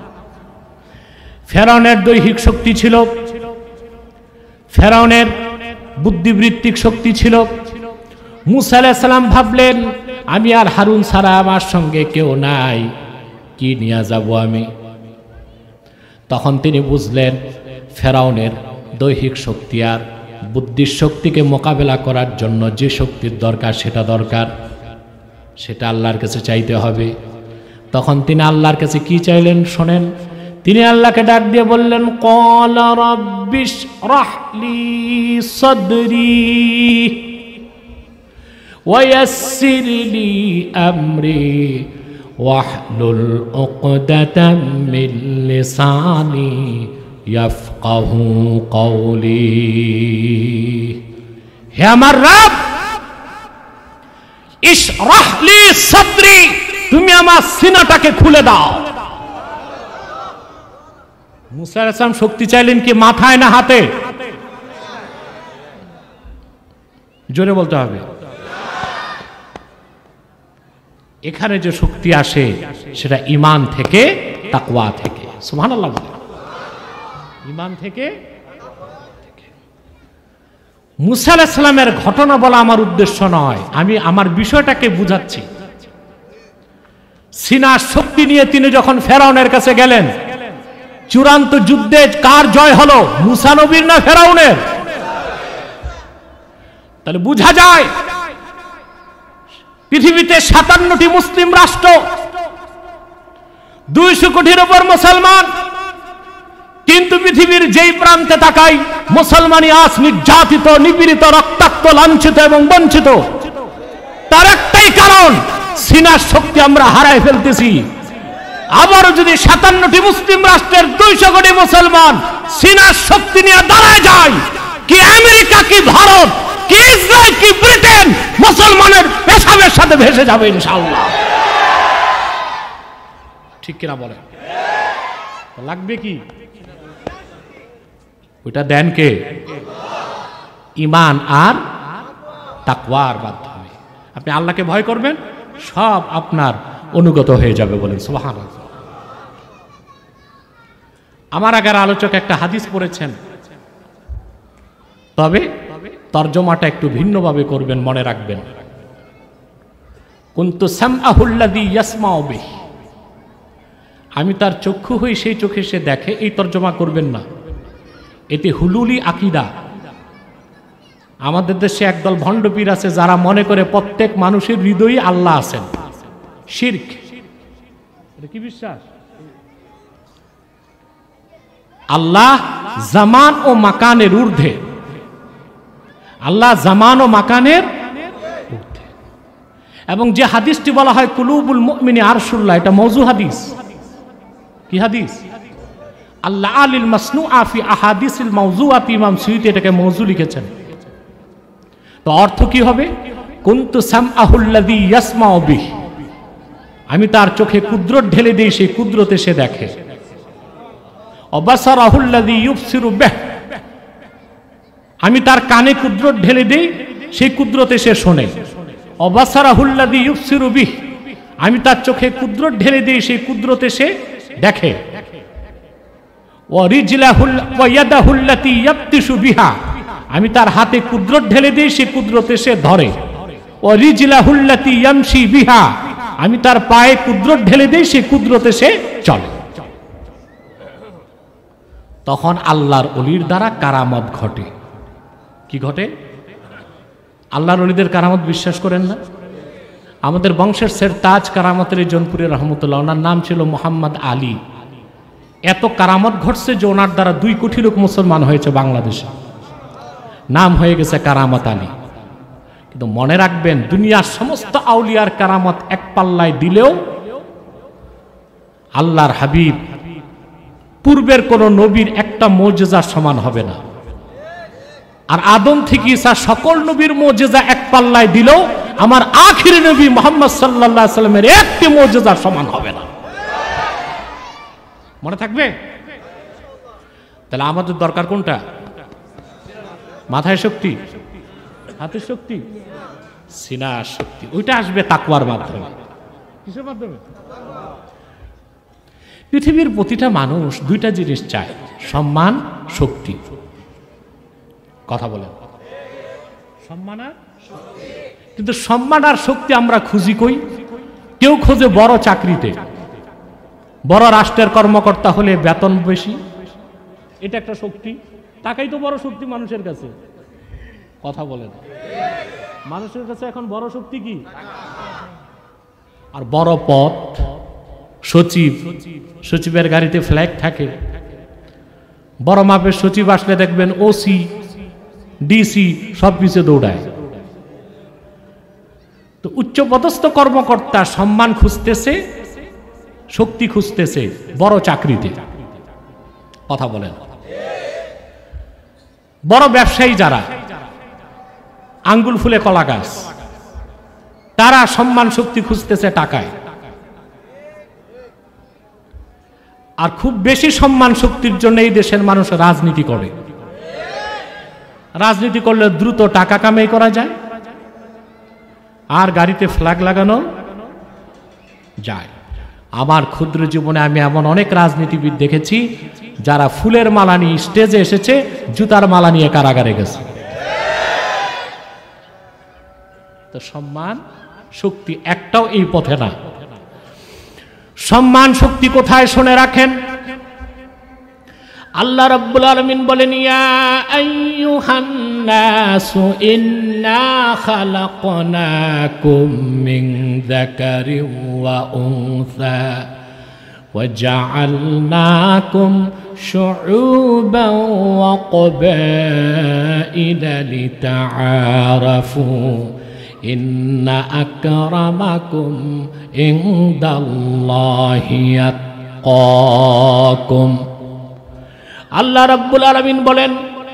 ফেরাউনের দৈহিক শক্তি ছিল, ফেরাউনের বুদ্ধিবৃত্তিক শক্তি ছিল। মূসা আলাইহিস সালাম ভাবলেন আমি আর হারুন ছাড়া আমার সঙ্গে কেউ নাই, কি নিয়ে যাব আমি? তখন তিনি বুঝলেন ফেরাউনের দৈহিক শক্তি আর বুদ্ধির শক্তিকে মোকাবেলা করার জন্য যে শক্তির দরকার সেটা দরকার, সেটা আল্লাহর কাছে চাইতে হবে। তখন তিনি আল্লাহর কাছে কি চাইলেন শোনেন। তিনি আল্লাহকে ডাক দিয়ে বললেন, ক্বালা রাব্বিশরাহ লি সাদরি ওয়া ইয়াসসির লি আমরি ওয়াহলুল উকদাতাম মিন লিসানি ইয়াফকাহু কওলি। হে আমার রব, ইশরাহ লি সাদরি, তুমি আমার সিনাটাকে খুলে দাও। মূসা আলাইহিস সালাম শক্তি চাইলেন কি মাথায় না হাতে? জোরে বলতে হবে। এখানে যে শক্তি আসে সেটা ঈমান থেকে, তাকওয়া থেকে। সুবহানাল্লাহ। ঈমান থেকে। মূসা আলাইহিস সালামের ঘটনা বলা আমার উদ্দেশ্য নয়, আমি আমার বিষয়টাকে বুঝাচ্ছি। সিনার শক্তি নিয়ে তিনি যখন ফেরাউনের কাছে গেলেন, চূড়ান্ত যুদ্ধে কার জয় হলো? মূসা নবীর না ফেরাউনের? তাহলে বোঝা যায় পৃথিবীতে সাতান্নটি মুসলিম রাষ্ট্র, দুইশো কোটির উপর মুসলমান, কিন্তু পৃথিবীর যেই প্রান্তে তাকাই মুসলমানি আজ নির্যাতিত, নিপীড়িত, রক্তাক্ত, লাঞ্ছিত এবং বঞ্চিত। তার একটাই কারণ, সিনার শক্তি আমরা হারায় ফেলতেছি। আবারও যদি সাতান্নটি মুসলিম রাষ্ট্রের দুইশো কোটি মুসলমান সিনার শক্তি নিয়ে দাঁড়ায় যায়, কি আমেরিকা, কি ভারত, কি ইসরায়েল, কি ব্রিটেন মুসলমানের পেশাবের সাথে ভেসে যাবে ইনশাআল্লাহ। ঠিক কিনা বলেন? লাগবে কি? ওইটা দেন কে? ঈমান আর তাকওয়ার মাধ্যমে আপনি আল্লাহকে ভয় করবেন, সব আপনার অনুগত হয়ে যাবে। বলেন সুবহানাল্লাহ। আমার আগের আলোচক একটা হাদিস পড়েছেন, তবে তরজমাটা একটু ভিন্নভাবে করবেন, মনে রাখবেন। কুনতু সামআহুল্লাযী ইয়াসমাউ বিহি, আমি তার চক্ষু হই, সেই চোখে সে দেখে। এই তরজমা করবেন না, এতে হুলুলি আকীদা, আমাদের দেশে একদল ভণ্ডপীর আছে যারা মনে করে প্রত্যেক মানুষের হৃদয়ে আল্লাহ আছেন। শিরক। এটা কি বিশ্বাস? আল্লাহ জামান ও মাকানের ঊর্ধ্বে, আল্লাহ জামান ও মাকানের ঊর্ধ্বে। এবং যে হাদিসটি বলা হয় কুলুবুল মুমিনি আরশুল্লাহ, এটা মওযু হাদিস। কি হাদিস? আল্লাহ আলিল মাসনুআ ফি আহাদিসিল মাওযুআতি, ইমাম সুয়ুতী এটাকে মওযু লিখেছেন। তো অর্থ কি হবে? কুনতু সামআহুল্লাযী ইয়াসমাউ বিহি, আমি তার চোখে কুদরত ঢেলে দিই, সেই কুদরতে সে দেখে। অবাসারাহুল্লাযী ইউবসিরু বিহি, আমি তার কানে কুদরত ঢেলে দিই, সেই কুদরতে সে শোনে। অবাসারাহুল্লাযী ইউবসিরু বিহি, আমি তার চোখে কুদরত ঢেলে দিই, সেই কুদরতে সে দেখে। ওয়া রিজলাহুল ওয়া ইয়াদাহুল্লাতী ইয়াবতিশু বিহা, আমি তার হাতে কুদরত ঢেলে দিই, সেই কুদরতে সে ধরে। ওয়া রিজলাহুল্লাতী ইয়ামশি বিহা, আমি তার পায়ে কুদরত ঢেলে দিই, সেই কুদরতে সে চলে। তখন আল্লাহর ওলির দ্বারা কারামত ঘটে। কি ঘটে? আল্লাহর ওলিদের কারামত বিশ্বাস করেন না? আমাদের বংশের সেরতাজ কারামতের জনপুরে রহমতুল্লাহ, ওনার নাম ছিল মোহাম্মদ আলী। এত কারামত ঘটছে যে ওনার দ্বারা দুই কোটি লোক মুসলমান হয়েছে বাংলাদেশে, নাম হয়ে গেছে কারামত আলী। কিন্তু মনে রাখবেন, দুনিয়ার সমস্ত আউলিয়ার কারামত এক পাল্লায় দিলেও আল্লাহর হাবিব পূর্বের কোন নবীর একটা মুজিজার সমান হবে না। আর আদম থেকে ঈসা সকল নবীর মুজিজা এক পাল্লায় দিলেও আমার আখিরি নবী মুহাম্মদ সাল্লাল্লাহু আলাইহি সাল্লামের একটি মুজিজার সমান হবে না। মনে থাকবে? তাহলে আমাদের দরকার কোনটা? মাথায় শক্তি, হাতের শক্তি, সিনার শক্তি। ওইটা আসবে তাকওয়ার মাধ্যমে। কিসের মাধ্যমে? পৃথিবীর প্রতিটা মানুষ দুইটা জিনিস চায়, সম্মান, শক্তি। কথা বলেন, সম্মান আর শক্তি। কিন্তু সম্মান আর শক্তি আমরা খুঁজি কই? কেউ খোঁজে বড় চাকরিতে, বড় রাষ্ট্রের কর্মকর্তা হলে বেতন বেশি, এটা একটা শক্তি। টাকাই তো বড় শক্তি মানুষের কাছে। কথা বলেন, মানুষের কাছে এখন বড় শক্তি কি? আর বড় পদ, সচিব, সচিবের গাড়িতে ফ্ল্যাগ থাকে। বড় মাপের সচিব আসলে দেখবেন ওসি, ডিসি সব পিছে দৌড়ায়। তো উচ্চপদস্থ কর্মকর্তা সম্মান খুঁজতেছে, শক্তি খুঁজতেছে বড় চাকরিতে। কথা বলেন, বড় ব্যবসায়ী যারা, আঙ্গুল ফুলে কলা গাছ, তারা সম্মান শক্তি খুঁজতেছে টাকায়। আর খুব বেশি সম্মান শক্তির জন্য এই দেশের মানুষ রাজনীতি করে। রাজনীতি করলে দ্রুত টাকা কামাই করা যায়, আর গাড়িতে ফ্ল্যাগ লাগানো যায়। আমার ক্ষুদ্র জীবনে আমি এমন অনেক রাজনীতিবিদ দেখেছি যারা ফুলের মালা নিয়ে স্টেজে এসেছে, জুতার মালা নিয়ে কারাগারে গেছে। তো সম্মান শক্তি একটাও এই পথে না। সম্মান শক্তি কোথায় শুনে রাখেন? আল্লাহ রাব্বুল আলামিন বলেন, ইয়া আইয়ুহান নাসু ইন্না খালাকনাকুম মিন যাকারিন ওয়া উনসা ওয়া জাআলনাকুম শুউবান ওয়া ক্বাবাইলা লিতাআরাফু ইন্না আকরামাকুম ইনদাল্লাহি আতকাকুম। আল্লাহ রাব্বুল আলামিন বলেন,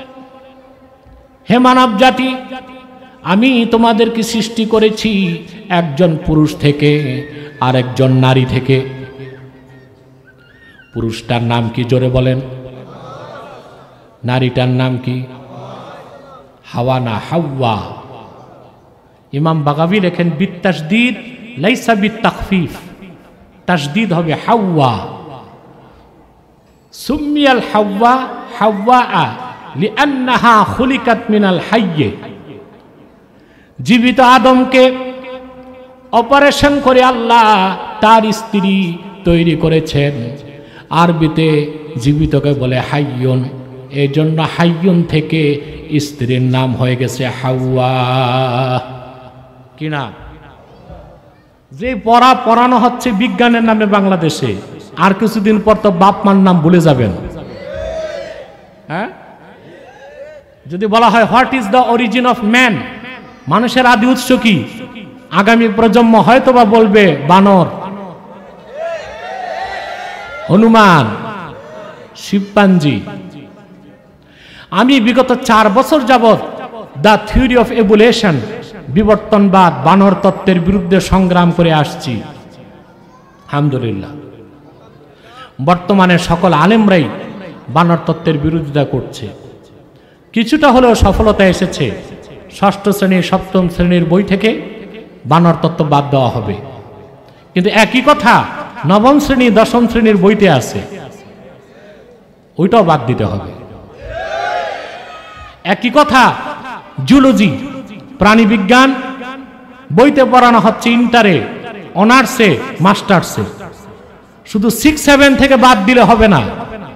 হে মানব জাতি, আমি তোমাদেরকে সৃষ্টি করেছি একজন পুরুষ থেকে আর একজন নারী থেকে। পুরুষটার নাম কি? জোরে বলেন। নারীটার নাম কি? হাওয়া না, হাওয়া। ইমাম বাগাবী লেখেন, বিত্তাসদীদ লাইসা বিত্তাখফিফ, তাসদীদ হবে হাওয়া। সুম্মিয়াল হাওয়া হাওয়া লিআন্নাহা খুলিকাত মিনাল হাইয়ে। জীবিত আদমকে অপারেশন করে আল্লাহ তার স্ত্রী তৈরি করেছেন। আরবিতে জীবিতকে বলে হাইয়ুন, এই জন্য হাইয়ুন থেকে স্ত্রীর নাম হয়ে গেছে হাওয়া। কি নাম? যে পড়া পড়ানো হচ্ছে বিজ্ঞানের নামে বাংলাদেশে, আর কিছুদিন পর তো বাপ মার নাম ভুলে যাবেন। হ্যাঁ, যদি বলা হয় what is the origin of man, মানুষের আদি উৎস কি, আগামী প্রজন্ম হয়তোবা বলবে বানর, হনুমান, শিম্পাঞ্জি। আমি বিগত চার বছর যাবৎ দ্য থিওরি অফ এভোলিউশন, বিবর্তনবাদ, বানর তত্ত্বের বিরুদ্ধে সংগ্রাম করে আসছি। আলহামদুলিল্লাহ, বর্তমানে সকল আলেমরাই বানর তত্ত্বের বিরোধিতা করছে। কিছুটা হলেও সফলতা এসেছে। ষষ্ঠ শ্রেণী সপ্তম শ্রেণীর বই থেকে বানর তত্ত্ব বাদ দেওয়া হবে, কিন্তু একই কথা নবম শ্রেণী দশম শ্রেণীর বইতে আছে, ওইটাও বাদ দিতে হবে। একই কথা জুলজি, প্রাণী বিজ্ঞান বইতে পড়ানো হচ্ছে ইন্টারে, অনার্সে, মাস্টার্সে। শুধু সিক্স সেভেন থেকে বাদ দিলে হবে না।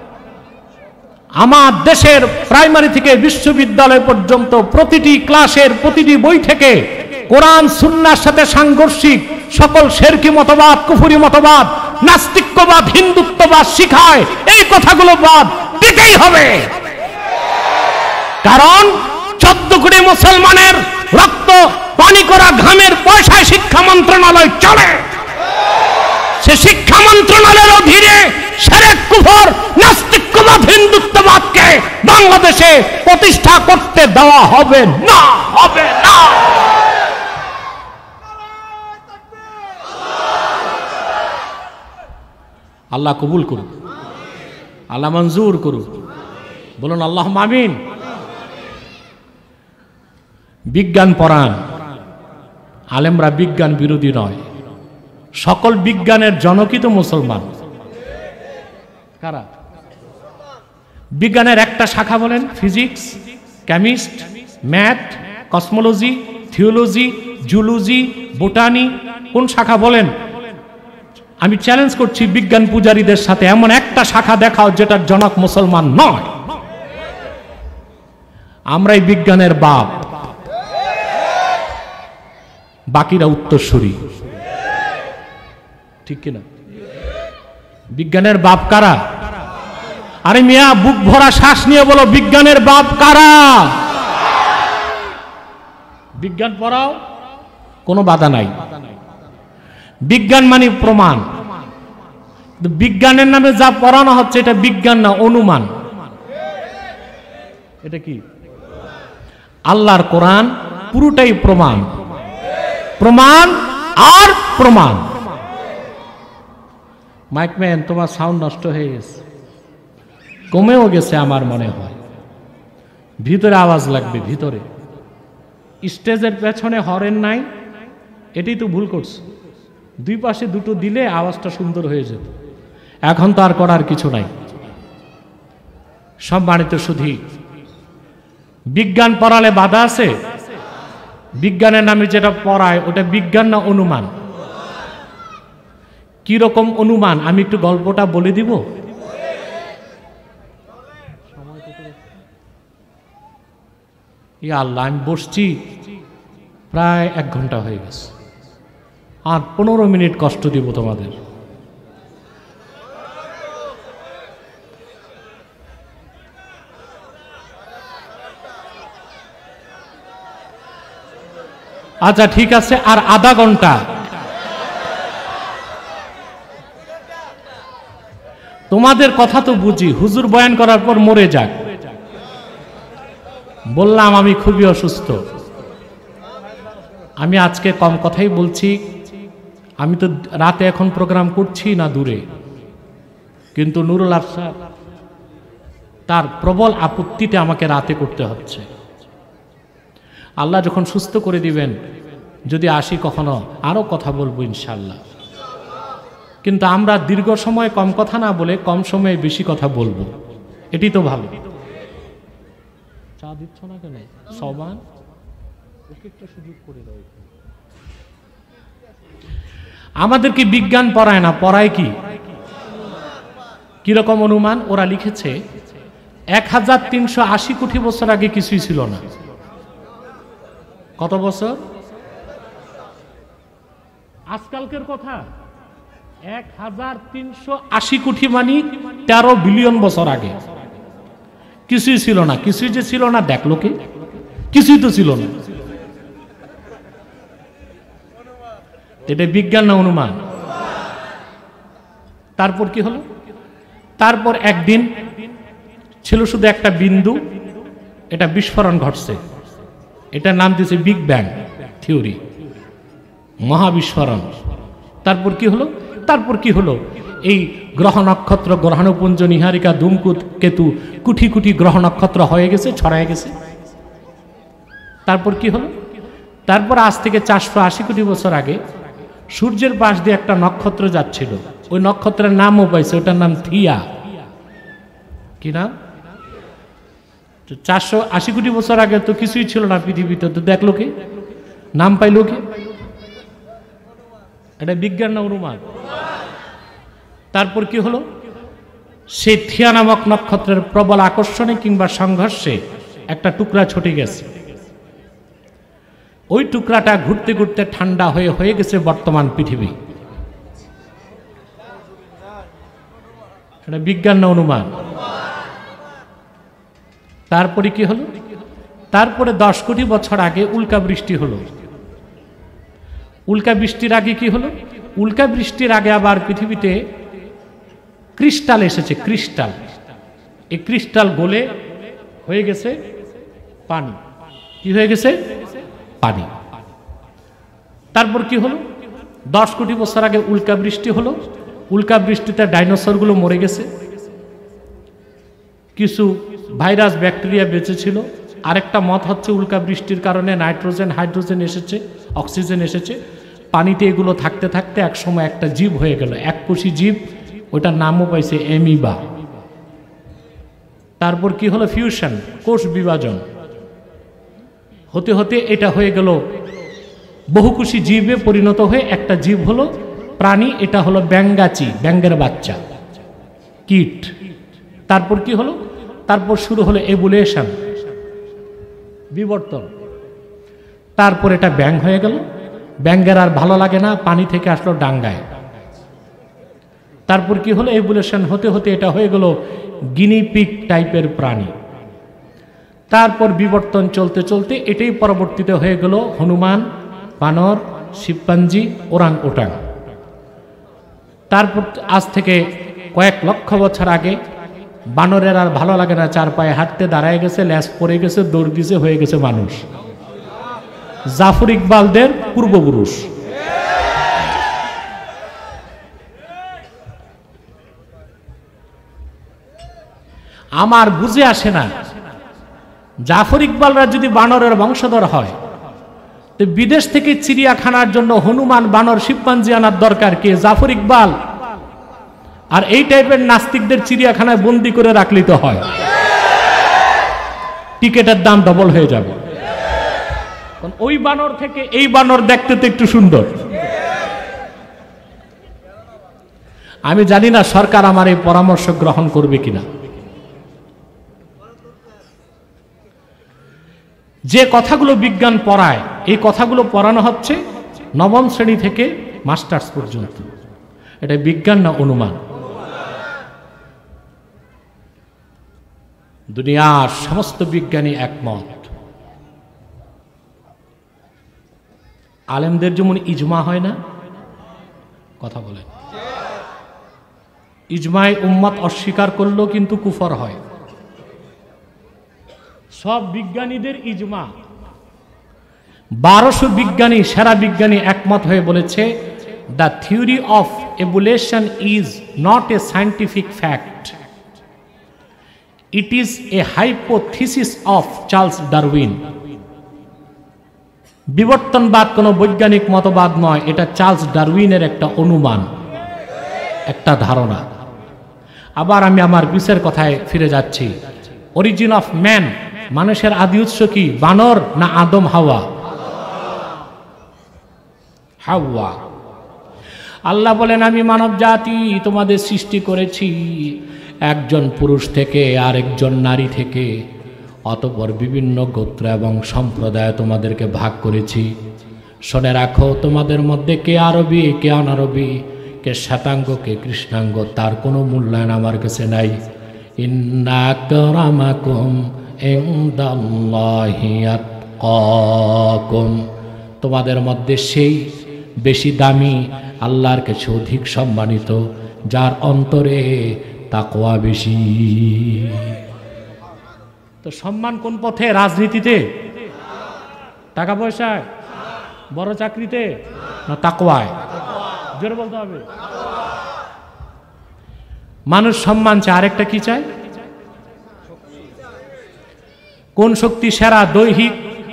আমার দেশের প্রাইমারি থেকে বিশ্ববিদ্যালয় পর্যন্ত প্রতিটি ক্লাসের প্রতিটি বই থেকে কোরআন সুন্নাহর সাথে সাংঘর্ষিক সকল শিরকি মতবাদ, কুফরি মতবাদ, নাস্তিক্যবাদ, হিন্দুত্ববাদ শিখায়। এই কথাগুলো বাদ দিতেই হবে, কারণ চোদ্দ কোটি মুসলমানের রক্ত পানি করা ঘামের পয়সায় শিক্ষা মন্ত্রণালয় চলে। সে শিক্ষা মন্ত্রণালয়ের অধীনে শিরক, কুফর, নাস্তিক্যবাদ, হিন্দুত্ববাদকে বাংলাদেশে প্রতিষ্ঠা করতে দেওয়া হবে না, হবে না। আল্লাহ কবুল করুন, আল্লাহ মঞ্জুর করুন, বলুন আল্লাহ আমিন। বিজ্ঞান পড়ান, আলেমরা বিজ্ঞান বিরোধী নয়। সকল বিজ্ঞানের জনকই তো মুসলমান। কারা? বিজ্ঞানের একটা শাখা বলেন, physics, chemist, math, cosmology, theology, zoology, botany, কোন শাখা বলেন? আমি চ্যালেঞ্জ করছি বিজ্ঞান পূজারীদের সাথে, এমন একটা শাখা দেখাও যেটার জনক মুসলমান নয়। আমরাই বিজ্ঞানের বাপ, বাকিরা উত্তরসূরি। ঠিক কিনা? বিজ্ঞানের বাপ কারা? আরে মিয়া, বুক ভরা শ্বাস নিয়ে বলো, বিজ্ঞানের বাপ কারা? বিজ্ঞান পড়াও, কোনো বাধা নাই। বিজ্ঞান মানে প্রমাণ। বিজ্ঞানের নামে যা পড়ানো হচ্ছে এটা বিজ্ঞান না, অনুমান। এটা কি? আল্লাহর কোরআন পুরোটাই প্রমাণ, প্রমাণ আর প্রমাণ। মাইকম্যান, তোমার সাউন্ড নষ্ট হয়ে গেছে, কমেও গেছে আমার মনে হয়। ভিতরে আওয়াজ লাগবে, ভিতরে। স্টেজের পেছনে হরেন নাই, এটাই তো ভুল করছে। দুই পাশে দুটো দিলে আওয়াজটা সুন্দর হয়ে যেত। এখন তো আর করার কিছু নাই। সম্মানিত শুধু বিজ্ঞান পড়ালে বাধা আছে? বিজ্ঞানের নামে যেটা পড়ায় ওটা বিজ্ঞান না অনুমান? কি রকম অনুমান আমি একটু গল্পটা বলে দিব। ইয়া আল্লাহ, আমি বসছি প্রায় এক ঘন্টা হয়ে গেছে, আর পনেরো মিনিট কষ্ট দিব তোমাদের। আচ্ছা ঠিক আছে, আর আধা ঘন্টা। তোমাদের কথা তো বুঝি, হুজুর বয়ান করার পর মরে যাক। বললাম আমি খুবই অসুস্থ, আমি আজকে কম কথাই বলছি। আমি তো রাতে এখন প্রোগ্রাম করছি না, দূরে, কিন্তু নুরুল আফসার তার প্রবল আপত্তিতে আমাকে রাতে করতে হচ্ছে। আল্লাহ যখন সুস্থ করে দিবেন, যদি আসি কখনো আরো কথা বলবো ইনশাল্লাহ। কিন্তু আমরা দীর্ঘ সময় কম কথা না বলে কম সময়ে বেশি কথা বলবো, এটি তো ভালো। চা দিচ্ছ না কেন সবান? ওকে একটু সুযোগ করে দাও। আমাদেরকে বিজ্ঞান পড়ায় না, পড়ায় কি? কিরকম অনুমান? ওরা লিখেছে এক হাজার তিনশো আশি কোটি বছর আগে কিছুই ছিল না। কত বছর? আজকালকের কথা এক হাজার তিনশো আশি কোটি মানে তেরো বিলিয়ন বছর আগে কিছুই ছিল না। কিছুই যে ছিল না দেখলো কি? কিছুই তো ছিল না। এটা বিজ্ঞান না অনুমান? তারপর কি হলো? তারপর একদিন ছিল শুধু একটা বিন্দু, এটা বিস্ফোরণ ঘটছে, এটার নাম দিয়েছে বিগ ব্যাং থিওরি, মহাবিস্ফোরণ। তারপর কি হলো? তারপর কি হলো? এই গ্রহ নক্ষত্র, গ্রহাণুপুঞ্জ, নিহারিকা, ধূমকেতু, কেতু, কোটি কোটি গ্রহ নক্ষত্র হয়ে গেছে, ছড়ায় গেছে। তারপর কি হলো? তারপর আজ থেকে চারশো আশি কোটি বছর আগে সূর্যের পাশ দিয়ে একটা নক্ষত্র যাচ্ছিল, ওই নক্ষত্রের নামও পাইছে, ওটার নাম থিয়া। কি নাম? চারশো আশি কোটি বছর আগে তো কিছুই ছিল না পৃথিবীতে, তো দেখলো কি? নাম পাইলো কি? এটা বিজ্ঞান না অনুমান? তারপর কি হলো? সেই থিয়া নামক নক্ষত্রের প্রবল আকর্ষণে কিংবা সংঘর্ষে একটা টুকরা ছুটে গেছে, ওই টুকরাটা ঘুরতে ঘুরতে ঠান্ডা হয়ে হয়ে গেছে বর্তমান পৃথিবী। এটা বিজ্ঞান না অনুমান? তারপরে কি হলো? তারপরে দশ কোটি বছর আগে উল্কা বৃষ্টি হলো। উল্কা বৃষ্টির আগে কি হলো? উল্কা বৃষ্টির আগে আবার পৃথিবীতে ক্রিস্টাল এসেছে, ক্রিস্টাল। এই ক্রিস্টাল গলে হয়ে গেছে পানি। কি হয়ে গেছে? পানি। তারপর কি হলো? দশ কোটি বছর আগে উল্কা বৃষ্টি হলো। উল্কা বৃষ্টিতে ডাইনোসরগুলো মরে গেছে, কিছু ভাইরাস ব্যাকটেরিয়া বেঁচে ছিল। আরেকটা মত হচ্ছে উল্কা বৃষ্টির কারণে নাইট্রোজেন, হাইড্রোজেন এসেছে, অক্সিজেন এসেছে, পানিতে এগুলো থাকতে থাকতে এক সময় একটা জীব হয়ে গেল, এককোষী জীব, ওটার নামও পাইছে অ্যামিবা। তারপর কি হলো? ফিউশন, কোষ বিভাজন। হতে হতে এটা হয়ে গেল বহুকোষী জীবে পরিণত হয়ে একটা জীব হলো প্রাণী, এটা হলো ব্যাঙ্গাচি, ব্যাঙ্গের বাচ্চা, কীট। তারপর কি হলো? তারপর শুরু হলো এভুলেশন, বিবর্তন। তারপর এটা ব্যাং হয়ে গেল, ব্যাঙ্গের আর ভালো লাগে না, পানি থেকে আসলো ডাঙ্গায়। তারপর কি হলো? এভুলেশন হতে হতে এটা হয়ে গেল গিনিপিগ টাইপের প্রাণী। তারপর বিবর্তন চলতে চলতে এটাই পরবর্তীতে হয়ে গেল হনুমান, বানর, শিম্পাঞ্জি, ওরাং ওটাং। তারপর আজ থেকে কয়েক লক্ষ বছর আগে বানরের আর ভালো লাগে না, চার পায়ে হাঁটতে দাঁড়ায় গেছে, ল্যাস পড়ে গেছে, দৌড় দিছে, হয়ে গেছে মানুষ। জাফর ইকবালদের পূর্বপুরুষ। আমার বুঝে আসে না, জাফর ইকবালরা যদি বানরের বংশধর হয়, তো বিদেশ থেকে চিড়িয়াখানার জন্য হনুমান, বানর, শিম্পাঞ্জি আনার দরকার কে? জাফর ইকবাল। আর এই টাইপের নাস্তিকদের চিড়িয়াখানায় বন্দি করে রাখলেই তো হয়, টিকেটের দাম ডবল হয়ে যাবে। ওই বানর থেকে এই বানর দেখতে তো একটু সুন্দর। আমি জানি না সরকার আমার এই পরামর্শ গ্রহণ করবে কিনা। যে কথাগুলো বিজ্ঞান পড়ায়, এই কথাগুলো পড়ানো হচ্ছে নবম শ্রেণী থেকে মাস্টার্স পর্যন্ত। এটা বিজ্ঞান না অনুমান? দুনিয়ার সমস্ত বিজ্ঞানী একমত। আলেমদের যেমন ইজমা হয় না, কথা বলেন, ইজমায় উম্মত অস্বীকার করলেও কিন্তু কুফর হয়। সব বিজ্ঞানীদের ইজমা, বারোশো বিজ্ঞানী, সেরা বিজ্ঞানী একমত হয়ে বলেছে, the theory of evolution is not a scientific fact, it is a hypothesis of Charles Darwin. বিবর্তনবাদ কোনো বৈজ্ঞানিক মতবাদ নয়, এটা চার্লস ডারউইনের একটা অনুমান, একটা ধারণা। আবার আমি আমার বিশের কথায় ফিরে যাচ্ছি। অরিজিন অফ ম্যান, মানুষের আদি উৎস কি? বানর না আদম হাওয়া? হাওয়া। আল্লাহ বলেন, আমি মানব জাতি তোমাদের সৃষ্টি করেছি, একজন পুরুষ থেকে আরেকজন নারী থেকে, অতঃপর বিভিন্ন গোত্র এবং সম্প্রদায় তোমাদেরকে ভাগ করেছি। শুনে রাখো, তোমাদের মধ্যে কে আরবি কে অনারবি, কে শ্বেতাঙ্গ কে কৃষ্ণাঙ্গ, তার কোনো মূল্যায়ন আমার কাছে নাই। ইন্না আকরামাকুম ইনদাল্লাহি আতকাকুম, তোমাদের মধ্যে সেই বেশি দামি, আল্লাহর কাছে অধিক সম্মানিত, যার অন্তরে তাকওয়া বেশি। তো সম্মান কোন পথে? রাজনীতিতে, টাকা পয়সায়, বড় চাকরিতে, না তাকওয়ায়? জোরে বলতে হবে। মানুষ সম্মান চায়, আরেকটা কি চায়? কোন শক্তি সেরা? দৈহিক।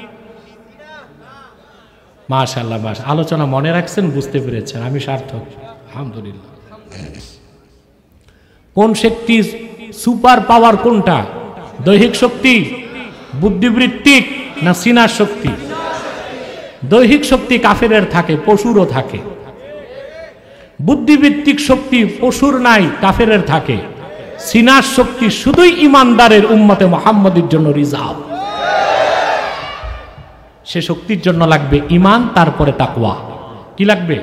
মাশাআল্লাহ, মাস আলোচনা মনে রাখছেন, বুঝতে পেরেছেন, আমি সার্থক, আলহামদুলিল্লাহ। কোন শক্তি সুপার পাওয়ার? কোনটা? দৈহিক শক্তি, বুদ্ধিবৃত্তিক, না সিনার শক্তি? দৈহিক শক্তি কাফেরের থাকে, পশুরও থাকে। বুদ্ধিবৃত্তিক শক্তি পশুর নাই, কাফেরের থাকে। সিনার শক্তি শুধুই ইমানদারের, উম্মতে মুহাম্মাদের জন্য রিজার্ভ। সে শক্তির জন্য লাগবে ইমান, তারপরে তাকওয়া। কি লাগবে?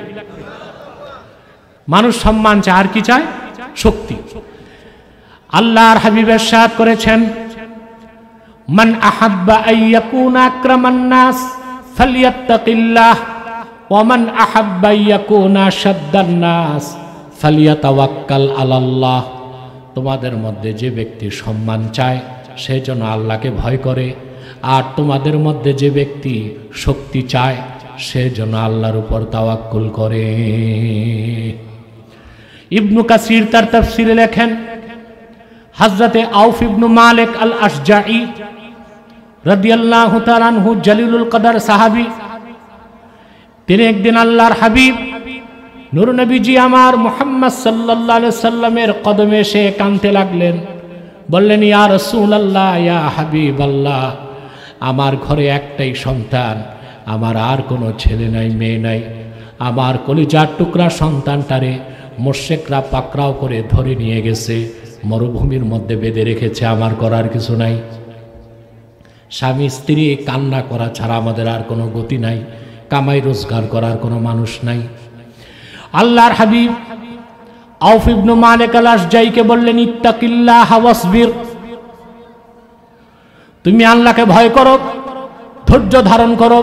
মানুষ সম্মান চায়, আর কি চায়? শক্তি। আল্লাহর হাবিব ইরশাদ করেছেন, মান আহাব্বা আইয়াকুনা আকরামান নাস ফালইয়াত্তাকিল্লাহ ওয়া মান আহাব্বা আইয়াকুনা শাদ্দান নাস ফালইয়াতাওয়াক্কাল আলাল্লাহ। তোমাদের মধ্যে যে ব্যক্তি সম্মান চায় সে যেন আল্লাহকে ভয় করে, আর তোমাদের মধ্যে যে ব্যক্তি শক্তি চায় সে যেন আল্লাহর উপর তাওয়াক্কুল করে। ইবনু কাসির তার তাফসিরে লেখেন, হযরতে আউফ ইবনু মালিক আল আশজাঈ রাদিয়াল্লাহু তাআলা আনহু জলিলুল কদর সাহাবী, তিনি একদিন আল্লাহর হাবিব নূর নবীজি আমার মুহাম্মদ সাল্লাল্লাহু আলাইহি সাল্লামের কদমে এসে কাঁদতে লাগলেন। বললেন, ইয়া রাসূলুল্লাহ, ইয়া হাবিবাল্লাহ, আমার ঘরে একটাই সন্তান, আমার আর কোনো ছেলে নাই, মেয়ে নাই। আমার কলিজার টুকরা সন্তানটারে মুশরিকরা পাকড়াও করে ধরে নিয়ে গেছে, মরুভূমির মধ্যে বেঁধে রেখেছে, আমার করার কিছু নাই। স্বামী স্ত্রী কান্না করা ছাড়া আমাদের আর কোনো গতি নাই, কামাই রোজগার করার কোনো মানুষ নাই। আল্লাহর হাবিব আউফ ইবনু মালিক আল আশজাঈকে বললেন, ইত্তাকিল্লাহ ওয়াসবির, তুমি আল্লাহকে ভয় করো, ধৈর্য ধারণ করো।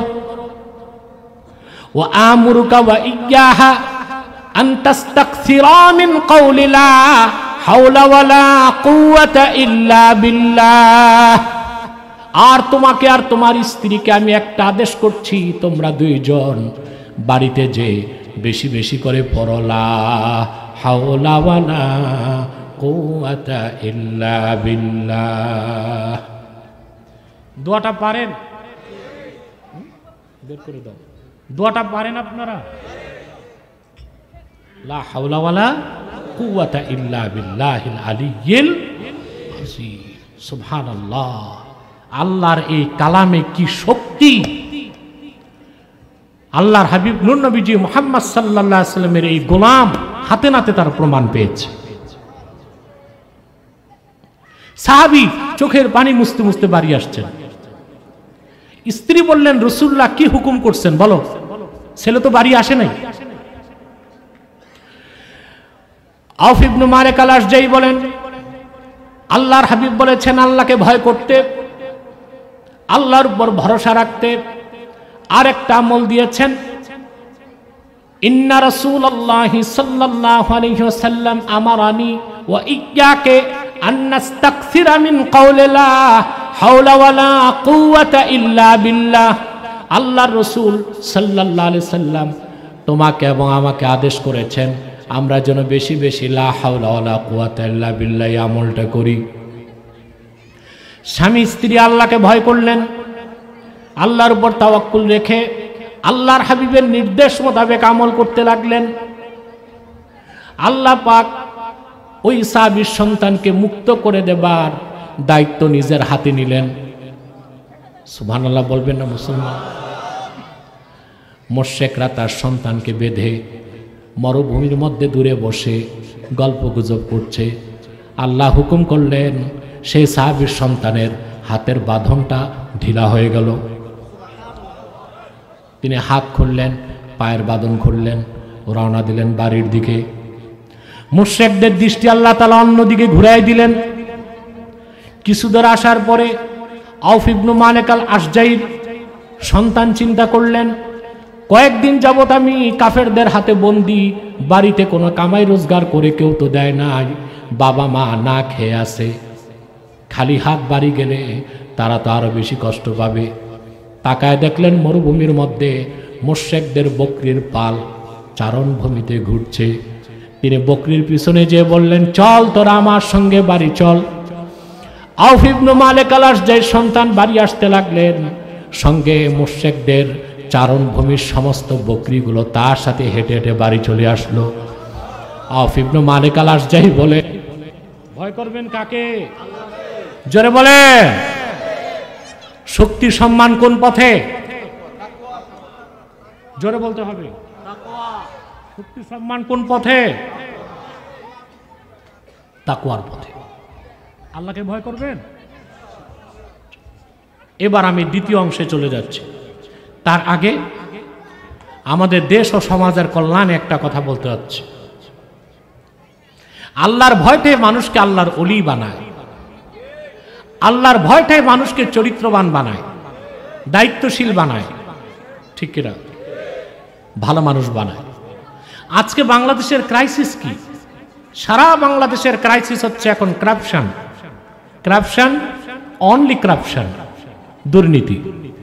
ওয়া আমুরুকা ওয়া ইয়্যাহা আন তাস্তাকসিরা মিন কাওলি লা হাওলা ওয়ালা কুওয়াতা ইল্লা বিল্লাহ। আর তোমাকে আর তোমার স্ত্রীকে আমি একটা আদেশ করছি, তোমরা দুইজন বাড়িতে যে বেশি বেশি করে পড়ো লা হাওলা ওয়ালা কুওয়াতা ইল্লা বিল্লাহ। দোয়াটা পারেন? বের করে দাও। দোয়াটা পারেন আপনারা? লা হাওলা ওয়ালা কুওয়াতা ইল্লা বিল্লাহিল আলিয়্যিল আযীম। সুবহানাল্লাহ। আল্লাহর এই কালামে কি শক্তি! আল্লাহর হাবিব নূর নবীজি মুহাম্মদ সাল্লাল্লাহু আলাইহি সাল্লামের এই গোলাম হাতে নাতে তার প্রমাণ পেয়েছে। সাহাবী চোখের পানি মুছতে মুছতে বাড়ি আসছেন। স্ত্রী বললেন, রাসূলুল্লাহ কি হুকুম করছেন বলো, ছেলে তো বাড়ি আসে নাই। আউফ ইবনু মালিক আল আশজাঈ বলেন, আল্লাহর হাবিব বলেছেন আল্লাহকে ভয় করতে, আল্লাহর উপর ভরসা রাখতে। আর একটা আমল দিয়েছেন, ইন্না রাসূলুল্লাহ সাল্লাল্লাহু আলাইহি ওয়াসাল্লাম আমারানি ওয়া ইয়্যাকা আন নাস্তাকসিরা মিন কাওলি লা হাওলা ওয়ালা কুওয়াতা ইল্লা বিল্লাহ। আল্লাহর রাসূল সাল্লাল্লাহু আলাইহি সাল্লাম তোমাকে এবং আমাকে আদেশ করেছেন আমরা যেন বেশি বেশি লা হাওলা ওয়ালা কুওয়াতা ইল্লা বিল্লাহ আমলটা করি। স্বামী স্ত্রী আল্লাহকে ভয় করলেন, আল্লাহর উপর তাওয়াক্কুল রেখে আল্লাহর হাবিবের নির্দেশ মোতাবেক আমল করতে লাগলেন। আল্লাহ পাক ওই সাহাবীর সন্তানকে মুক্ত করে দেবার দায়িত্ব নিজের হাতে নিলেন। সুবহানাল্লাহ বলবেন না মুসলমান? মুশরিকরা তার সন্তানকে বেঁধে মরুভূমির মধ্যে দূরে বসে গল্প গুজব করছে, আল্লাহ হুকুম করলেন, সেই সাহাবীর সন্তানের হাতের বাঁধনটা ঢিলা হয়ে গেল। তিনি হাত খুললেন, পায়ের বাঁধন খুললেন, রওনা দিলেন বাড়ির দিকে। মুশরিকদের দৃষ্টি আল্লাহ তাআলা অন্যদিকে ঘুরাই দিলেন। কিছু দূর আসার পরে আউফ ইবনে মালিক আল আশজাইর সন্তান চিন্তা করলেন, কয়েকদিন যাবত আমি কাফেরদের হাতে বন্দী, বাড়িতে কোনো কামাই রোজগার করে কেউ তো দেয় নাই, বাবা মা না খেয়ে আছে, খালি হাত বাড়ি গেলে তারা তো আরো বেশি কষ্ট পাবে। তাকায় দেখলেন মরুভূমির মধ্যে মুশরিকদের বকরির পাল চারণভূমিতে ঘুরছে। তিনি বকরির পিছনে যেয়ে বললেন, চল তোরা আমার সঙ্গে বাড়ি চল। আউফ ইবনে মালিক আল আশজাইর সন্তান বাড়ি আসতে লাগলেন, সঙ্গে মুশরিকদের চারণভূমির সমস্ত বকরিগুলো তার সাথে হেঁটে হেঁটে বাড়ি চলে আসলো। আউফ ইবনে মালিক আল আশজাই বলে, ভয় করবেন কাকে? জোরে বলে, শক্তি সম্মান কোন পথে? জোরে বলতে হবে, শক্তি সম্মান কোন পথে? তাকওয়ার পথে। আল্লাহকে ভয় করবেন। এবার আমি দ্বিতীয় অংশে চলে যাচ্ছি। তার আগে আমাদের দেশ ও সমাজের কল্যাণে একটা কথা বলতে হচ্ছে। আল্লাহর ভয়টাই মানুষকে আল্লাহর ওলি বানায়, আল্লাহর ভয়টাই মানুষকে চরিত্রবান বানায়, দায়িত্বশীল বানায়, ঠিক কিনা? ভালো মানুষ বানায়। আজকে বাংলাদেশের ক্রাইসিস কি? সারা বাংলাদেশের ক্রাইসিস হচ্ছে এখন করাপশন, করাপশন, অনলি করাপশন, দুর্নীতি।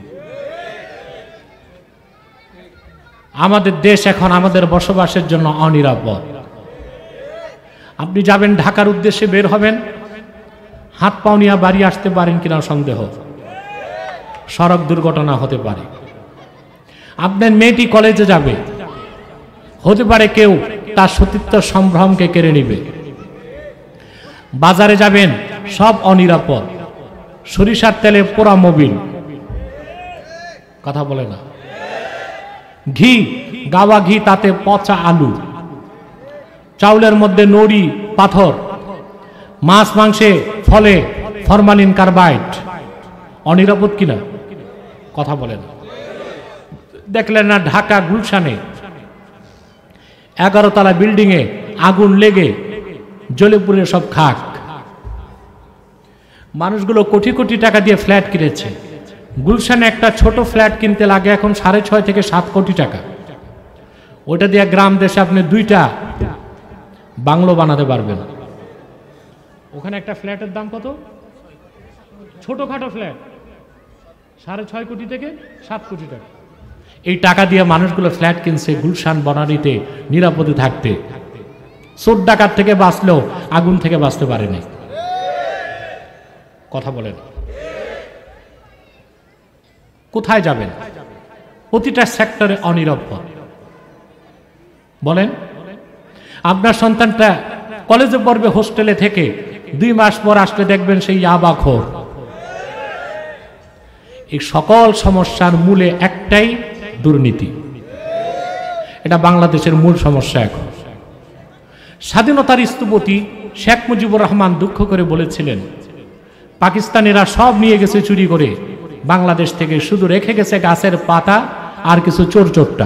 আমাদের দেশ এখন আমাদের বসবাসের জন্য অনিরাপদ। আপনি যাবেন ঢাকার উদ্দেশ্যে বের হবেন, হাত পাও নিয়ে বাড়ি আসতে পারেন কিনা সন্দেহ, সড়ক দুর্ঘটনা হতে পারে। আপনার মেয়েটি কলেজে যাবে, হতে পারে কেউ তার সতীত্ব সম্ভ্রমকে কেড়ে নিবে। বাজারে যাবেন, সব অনিরাপদ, সরিষার তেলে পোড়া মোবিল, কথা বলে না, ঘি, গাওয়া ঘি, তাতে পচা আলু, চাউলের মধ্যে নড়ি পাথর, মাছ মাংসে ফলে ফরমালিন কার্বাইড। অনিরাপদ কিনা? কথা বলেন। দেখলেন না ঢাকা গুলশানে এগারো তলা বিল্ডিং এ আগুন লেগে জ্বলে পুড়ে সব খাক। মানুষগুলো কোটি কোটি টাকা দিয়ে ফ্ল্যাট কিনেছে। গুলশানে একটা ছোট ফ্ল্যাট কিনতে লাগে এখন সাড়ে ছয় থেকে সাত কোটি টাকা। ওটা দিয়ে গ্রাম দেশে আপনি দুইটা বাংলো বানাতে পারবেন। ওখানে একটা ফ্ল্যাটের দাম কত? ছোটখাটো ফ্ল্যাট সাড়ে ছয় কোটি থেকে সাত কোটি টাকা। এই টাকা দিয়ে মানুষগুলো ফ্ল্যাট কিনছে গুলশান বনানীতে নিরাপদে থাকতে। চোর ডাকাত থেকে বাঁচলেও আগুন থেকে বাঁচতে পারেনি। কথা বলেন, কোথায় যাবেন? প্রতিটা সেক্টরে অনিরাপদ। বলেন, আপনার সন্তানটা কলেজে পড়বে হোস্টেলে থেকে, দুই মাস পর আসলে দেখবেন সেই ইয়াবাখোর। এই সকল সমস্যার মূলে একটাই, দুর্নীতি। এটা বাংলাদেশের মূল সমস্যা। এখন স্বাধীনতার স্থপতি শেখ মুজিবুর রহমান দুঃখ করে বলেছিলেন, পাকিস্তানিরা সব নিয়ে গেছে চুরি করে, বাংলাদেশ থেকে শুধু রেখে গেছে গাছের পাতা আর কিছু চোর চোরটা।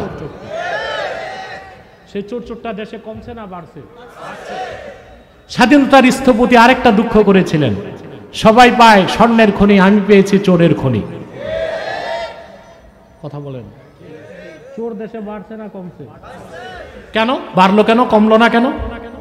সেই চোর চোরটা দেশে কমছে না বাড়ছে? স্বাধীনতার স্থপতি আরেকটা দুঃখ করেছিলেন, সবাই পায় স্বর্ণের খনি, আমি পেয়েছি চোরের খনি। কথা বলেন, চোর দেশে বাড়ছে না কমছে? কেন বাড়লো, কেন কমলো না কেন?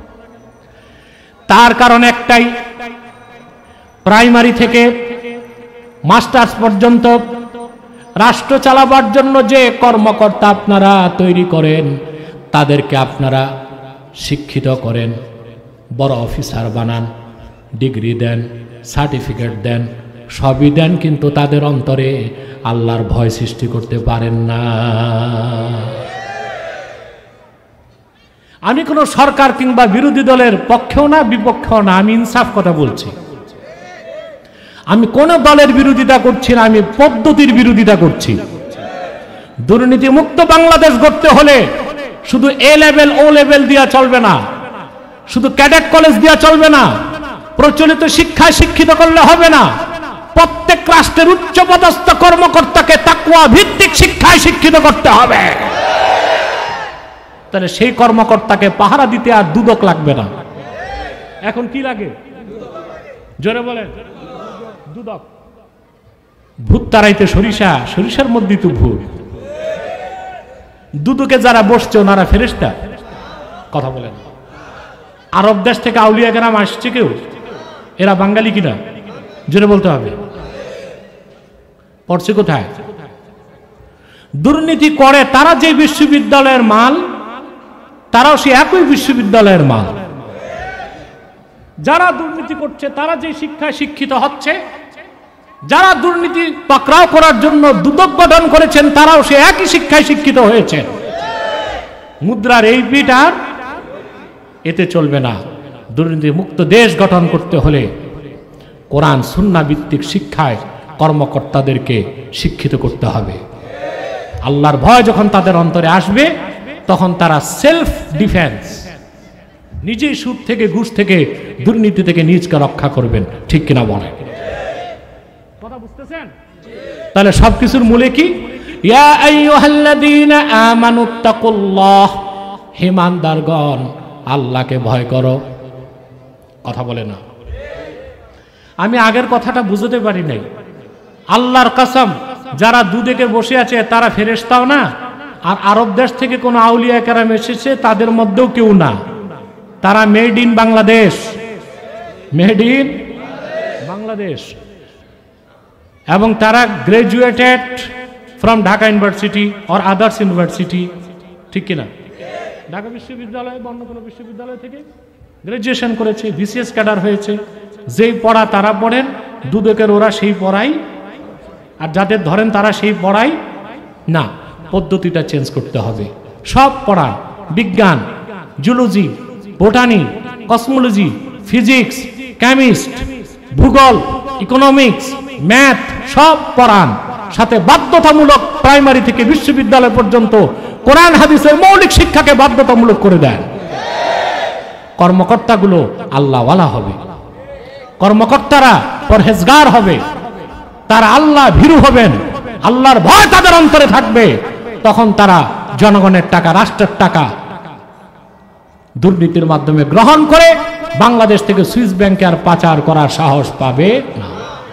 তার কারণ একটাই, প্রাইমারি থেকে মাস্টার্স পর্যন্ত রাষ্ট্র চালাবার জন্য যে কর্মকর্তা আপনারা তৈরি করেন, তাদেরকে আপনারা শিক্ষিত করেন, বড় অফিসার বানান, ডিগ্রি দেন, সার্টিফিকেট দেন, সবই দেন, কিন্তু তাদের অন্তরে আল্লাহর ভয় সৃষ্টি করতে পারেন না। আমি কোনো সরকার কিংবা বিরোধী দলের পক্ষেও না বিপক্ষেও না, আমি ইনসাফ কথা বলছি। আমি কোন দলের বিরোধিতা করছি না, আমি পদ্ধতির বিরোধিতা করছি। দুর্নীতি মুক্ত বাংলাদেশ গড়তে হলে শুধু এ লেভেল ও লেভেল দিয়া চলবে না, শুধু ক্যাডেট কলেজ দিয়া চলবে না, প্রচলিত শিক্ষায় শিক্ষিত করলে হবে না, প্রত্যেক রাষ্ট্রের উচ্চপদস্থ কর্মকর্তাকে তাকওয়া ভিত্তিক শিক্ষায় শিক্ষিত করতে হবে। তাহলে সেই কর্মকর্তাকে পাহারা দিতে আর দুদক লাগবে না। এখন কি লাগে? জোরে বলেন, দুদক। ভূত তাড়াইতে সরিষা, সরিষার মধ্যে তো ভূত। দুদকে যারা বসছে ওনারা ফেরেশতা? কথা বলেন। আরব দেশ থেকে আউলিয়া কেরাম আসছে কেউ? এরা বাঙালি কিনা? জোরে বলতে হবে। পড়ছে কোথায়? দুর্নীতি করে তারা যে বিশ্ববিদ্যালয়ের মাল, তারাও সে একই বিশ্ববিদ্যালয়ের মাল। যারা দুর্নীতি করছে তারা যে শিক্ষায় শিক্ষিত হচ্ছে, যারা দুর্নীতি পাকড়াও করার জন্য দুদক গঠন করেছেন তারাও সে একই শিক্ষায় শিক্ষিত হয়েছে। মুদ্রার এই পিঠ আর এতে চলবে না। দুর্নীতি মুক্ত দেশ গঠন করতে হলে কোরআন সুন্নাহ ভিত্তিক শিক্ষায় কর্মকর্তাদেরকে শিক্ষিত করতে হবে। আল্লাহর ভয় যখন তাদের অন্তরে আসবে তখন তারা সেলফ ডিফেন্স, নিজেই সুদ থেকে ঘুষ থেকে দুর্নীতি থেকে নিজকে রক্ষা করবেন। ঠিক কিনা বলেন? কথা বুঝতেছেন? তাহলে সবকিছুর মূলে কি? ইয়া আইয়ুহাল্লাযীনা আমানুত্তাকুল্লাহ, হে ইমানদারগণ আল্লাহকে ভয় করো। কথা বলে না। আমি আগের কথাটা বুঝতে পারি নাই। আল্লাহর কসম, যারা দুদিকে বসে আছে তারা ফেরেশতাও না, আর আরব দেশ থেকে কোন আউলিয়া কেরাম এসেছে তাদের মধ্যেও কেউ না। তারা made in Bangladesh, made in Bangladesh, এবং তারা graduated from Dhaka university or others university. ঠিক কিনা? ঢাকা বিশ্ববিদ্যালয় বা অন্য কোনো বিশ্ববিদ্যালয় থেকে গ্রাজুয়েশন করেছে, বিসিএস ক্যাডার হয়েছে। যেই পড়া তারা পড়েন, দুদকের ওরা সেই পড়াই, আর যাদের ধরেন তারা সেই পড়াই না। পদ্ধতিটা চেঞ্জ করতে হবে। সব পড়া, বিজ্ঞান, zoology, botany, cosmology, physics, chemist, ভূগোল, ইকোনমিক্স, ম্যাথ সব পড়ান। সাথে বাধ্যতামূলক প্রাইমারি থেকে বিশ্ববিদ্যালয় পর্যন্ত কোরআন হাদিসের মৌলিক শিক্ষাকে বাধ্যতামূলক করে দেন। কর্মকর্তাগুলো আল্লাহওয়ালা হবে, কর্মকর্তারা পরহেজগার হবে, তারা আল্লাহ ভীরু হবেন, আল্লাহর ভয় তাদের অন্তরে থাকবে। তখন তারা জনগণের টাকা, রাষ্ট্রের টাকা দুর্নীতির মাধ্যমে গ্রহণ করে বাংলাদেশ থেকে সুইস ব্যাংকে আর পাচার করার সাহস পাবে না।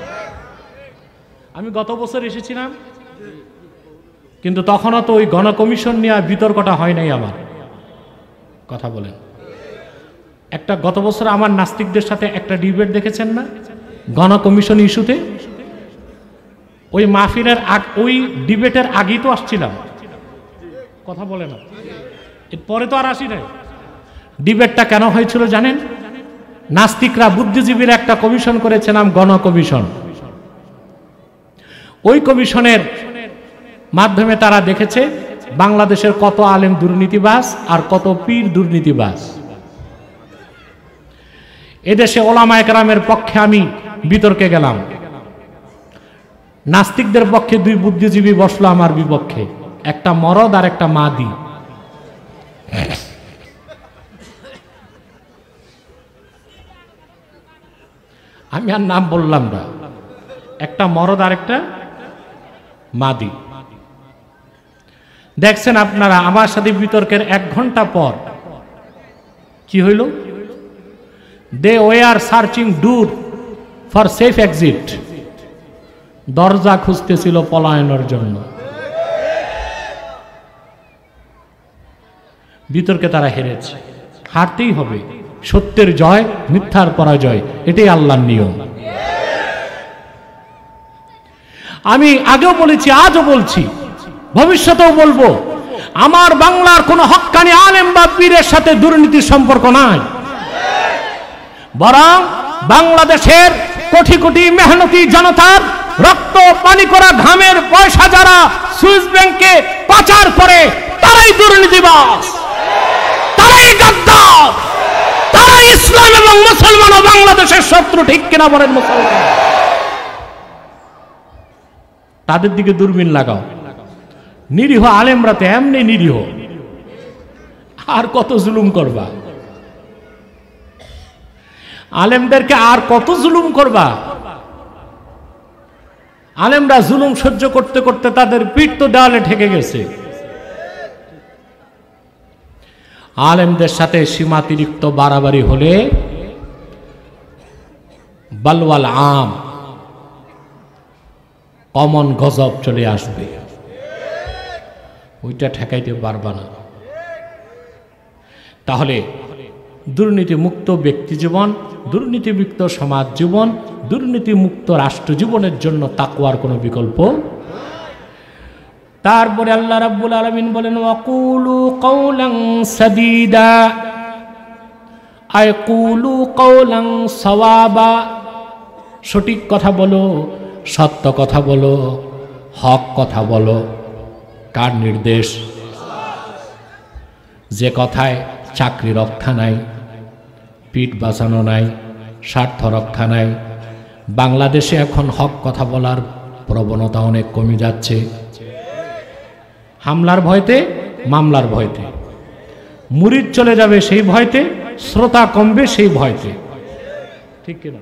আমি গত বছর এসেছিলাম, কিন্তু তখনও তো ওই গণকমিশন নিয়ে বিতর্কটা হয় নাই আমার। কথা বলেন। একটা গত বছর আমার নাস্তিকদের সাথে একটা ডিবেট দেখেছেন না গণকমিশন ইস্যুতে? ওই মাহফিলের আগ, ওই ডিবেটের আগেই তো আসছিলাম। কথা বলে না, এরপরে তো আর আসি নাই। ডিবেটটা কেন হয়েছিল জানেন? নাস্তিকরা, বুদ্ধিজীবীরা একটা কমিশন করেছে, নাম গণকমিশন। ওই কমিশনের মাধ্যমে তারা দেখেছে বাংলাদেশের কত আলেম দুর্নীতিবাজ আর কত পীর দুর্নীতিবাজ। এদেশে ওলামায়ে কেরামের পক্ষে আমি বিতর্কে গেলাম, নাস্তিকদের পক্ষে দুই বুদ্ধিজীবী বসলো আমার বিপক্ষে, একটা মরদ আর একটা মাদি। আমি আর নাম বললাম না, একটা মরদ আর একটা মাদি। দেখছেন আপনারা, আমার সাথে বিতর্কের এক ঘন্টা পর কি হইল? They were searching door for safe exit. দরজা খুঁজতেছিল পলায়নের জন্য। বিতর্কে তারা হেরেছে, হারতেই হবে। সত্যের জয়, মিথ্যার পরাজয়, এটাই আল্লাহর নিয়ম। আমি আগেও বলেছি, আজও বলছি, ভবিষ্যতেও বলবো, আমার বাংলার কোন হক্কানি আলেম বা পীরের সাথে দুর্নীতির সম্পর্ক নাই। বরং বাংলাদেশের কোটি কোটি মেহনতি জনতার রক্ত পানি করা ঘামের পয়সা যারা সুইস ব্যাংকে পাচার করে তারাই দুর্নীতিবাজ, তারাই গাদ্দার, তারাই ইসলাম এবং মুসলমান ও বাংলাদেশের শত্রু। ঠিক কিনা বলেন? মুসলমান তাদের দিকে দূরবীন লাগাও। নিরীহ আলেমরা তো এমনি নিরীহ, আর কত জুলুম করবা? আলেমদেরকে আর কত জুলুম করবা? আলেমরা জুলুম সহ্য করতে করতে তাদের পিঠ তো দেওয়ালে ঠেকে গেছে। আলেমদের সাথে সীমাতিরিক্ত বাড়াবাড়ি হলে বালওয়াল আম, কমন গজব চলে আসবে, ওইটা ঠেকাইতে পারবা না। তাহলে দুর্নীতি মুক্ত ব্যক্তি জীবন, দুর্নীতি মুক্ত সমাজ জীবন, দুর্নীতি মুক্ত রাষ্ট্র জীবনের জন্য তাকওয়ার কোনো বিকল্প। তারপরে আল্লাহ রাব্বুল আলামিন বলেন ওয়াকুলু কাওলান সাদীদা, আয় কুলু কাওলান সাওয়াবা, সঠিক কথা বলো, সত্য কথা বলো, হক কথা বলো। কার নির্দেশ? যে কথায় চাকরি রক্ষা নাই, পিঠ বাঁচানো নাই, স্বার্থ রক্ষা নাই। বাংলাদেশে এখন হক কথা বলার প্রবণতা অনেক কমে যাচ্ছে। হামলার ভয়তে, মামলার ভয়তে, মুরিদ চলে যাবে সেই ভয়তে, শ্রোতা কমবে সেই ভয়তে, ঠিক কিনা?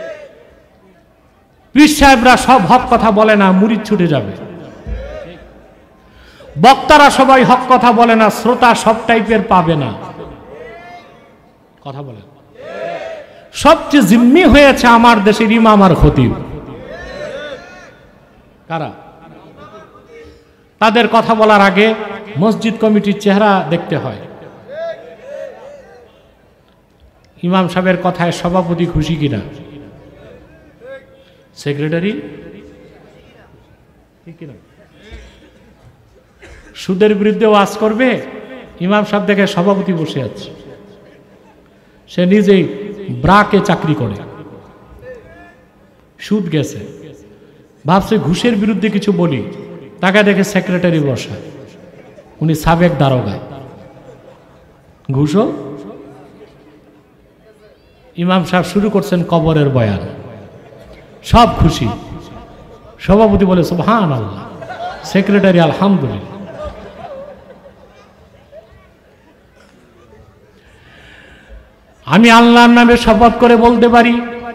পীর সাহেবরা সব হক কথা বলে না, মুরিদ ছুটে যাবে। বক্তারা সবাই হক কথা বলে না, শ্রোতা সব টাইপের পাবে না। কথা বলে সবচেয়ে জিম্মি হয়েছে আমার দেশের ইমাম আর খতিব। কারা? তাদের কথা বলার আগে মসজিদ কমিটির চেহারা দেখতে হয়। ইমাম সাহেবের কথায় সভাপতি খুশি কিনা, সেক্রেটারি ঠিক কিনা। সুদের বিরুদ্ধে ওয়াজ করবে, ইমাম সাহেব দেখে সভাপতি বসে আছে, সে নিজেই ব্রাকে চাকরি করে, সুদ গেছে, ভাবছে ঘুষের বিরুদ্ধে কিছু বলি, তাকে দেখে সেক্রেটারি বসা, উনি সাবেক দারোগা, ঘুষও। ইমাম সাহেব শুরু করছেন কবরের বয়ান, সব খুশি, সভাপতি বলে সুবহানাল্লাহ, সেক্রেটারি আলহামদুলিল্লাহ। আমি আল্লাহর নামে শপথ করে বলতে পারি,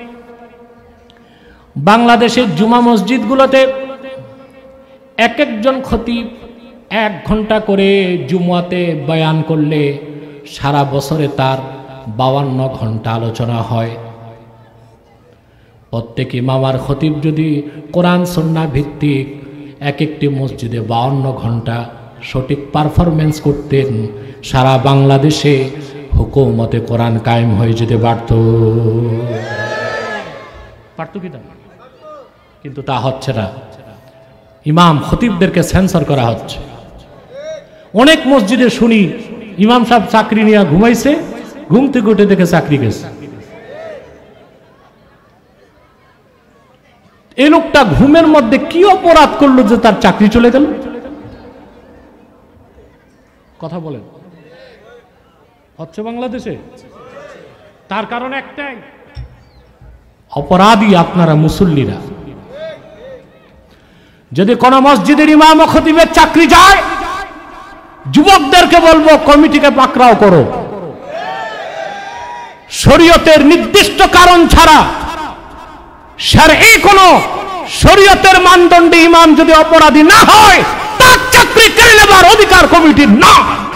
বাংলাদেশের জুমা মসজিদগুলোতে এক একজন খতিব এক ঘন্টা করে জুমাতে বয়ান করলে সারা বছরে তার বাউান্ন ঘন্টা আলোচনা হয়। প্রত্যেক ইমাম আর খতিব যদি কোরআন সুন্নাহ ভিত্তিক এক একটি মসজিদে বাউান্ন ঘন্টা সঠিক পারফরমেন্স করতেন, সারা বাংলাদেশে হুকুমতে কোরআন কায়েম হয়ে যেতে পারত। পারত কি না? কিন্তু তা হচ্ছে না। ইমাম খতিবদেরকে সেন্সর করা হচ্ছে। অনেক মসজিদে শুনি ইমাম সাহেব চাকরি নিয়ে ঘুমাইছে, ঘুম থেকে উঠে দেখে চাকরি গেছে। এই লোকটা ঘুমের মধ্যে কি অপরাধ করলো যে তার চাকরি চলে গেল? কথা বলেন, হচ্ছে বাংলাদেশে? তার কারণ একটাই, অপরাধী আপনারা মুসল্লিরা। যদি কোন মসজিদের ইমাম ও খতিবের চাকরি যায়, যুবকদেরকে বলবো কমিটিকে পাকড়াও করো। শরীয়তের নির্দিষ্ট কারণ ছাড়া, শারঈ কোন শরীয়তের মানদণ্ডে ইমাম যদি অপরাধী না হয়, তার চাকরি কেড়ে নেবার অধিকার কমিটির না।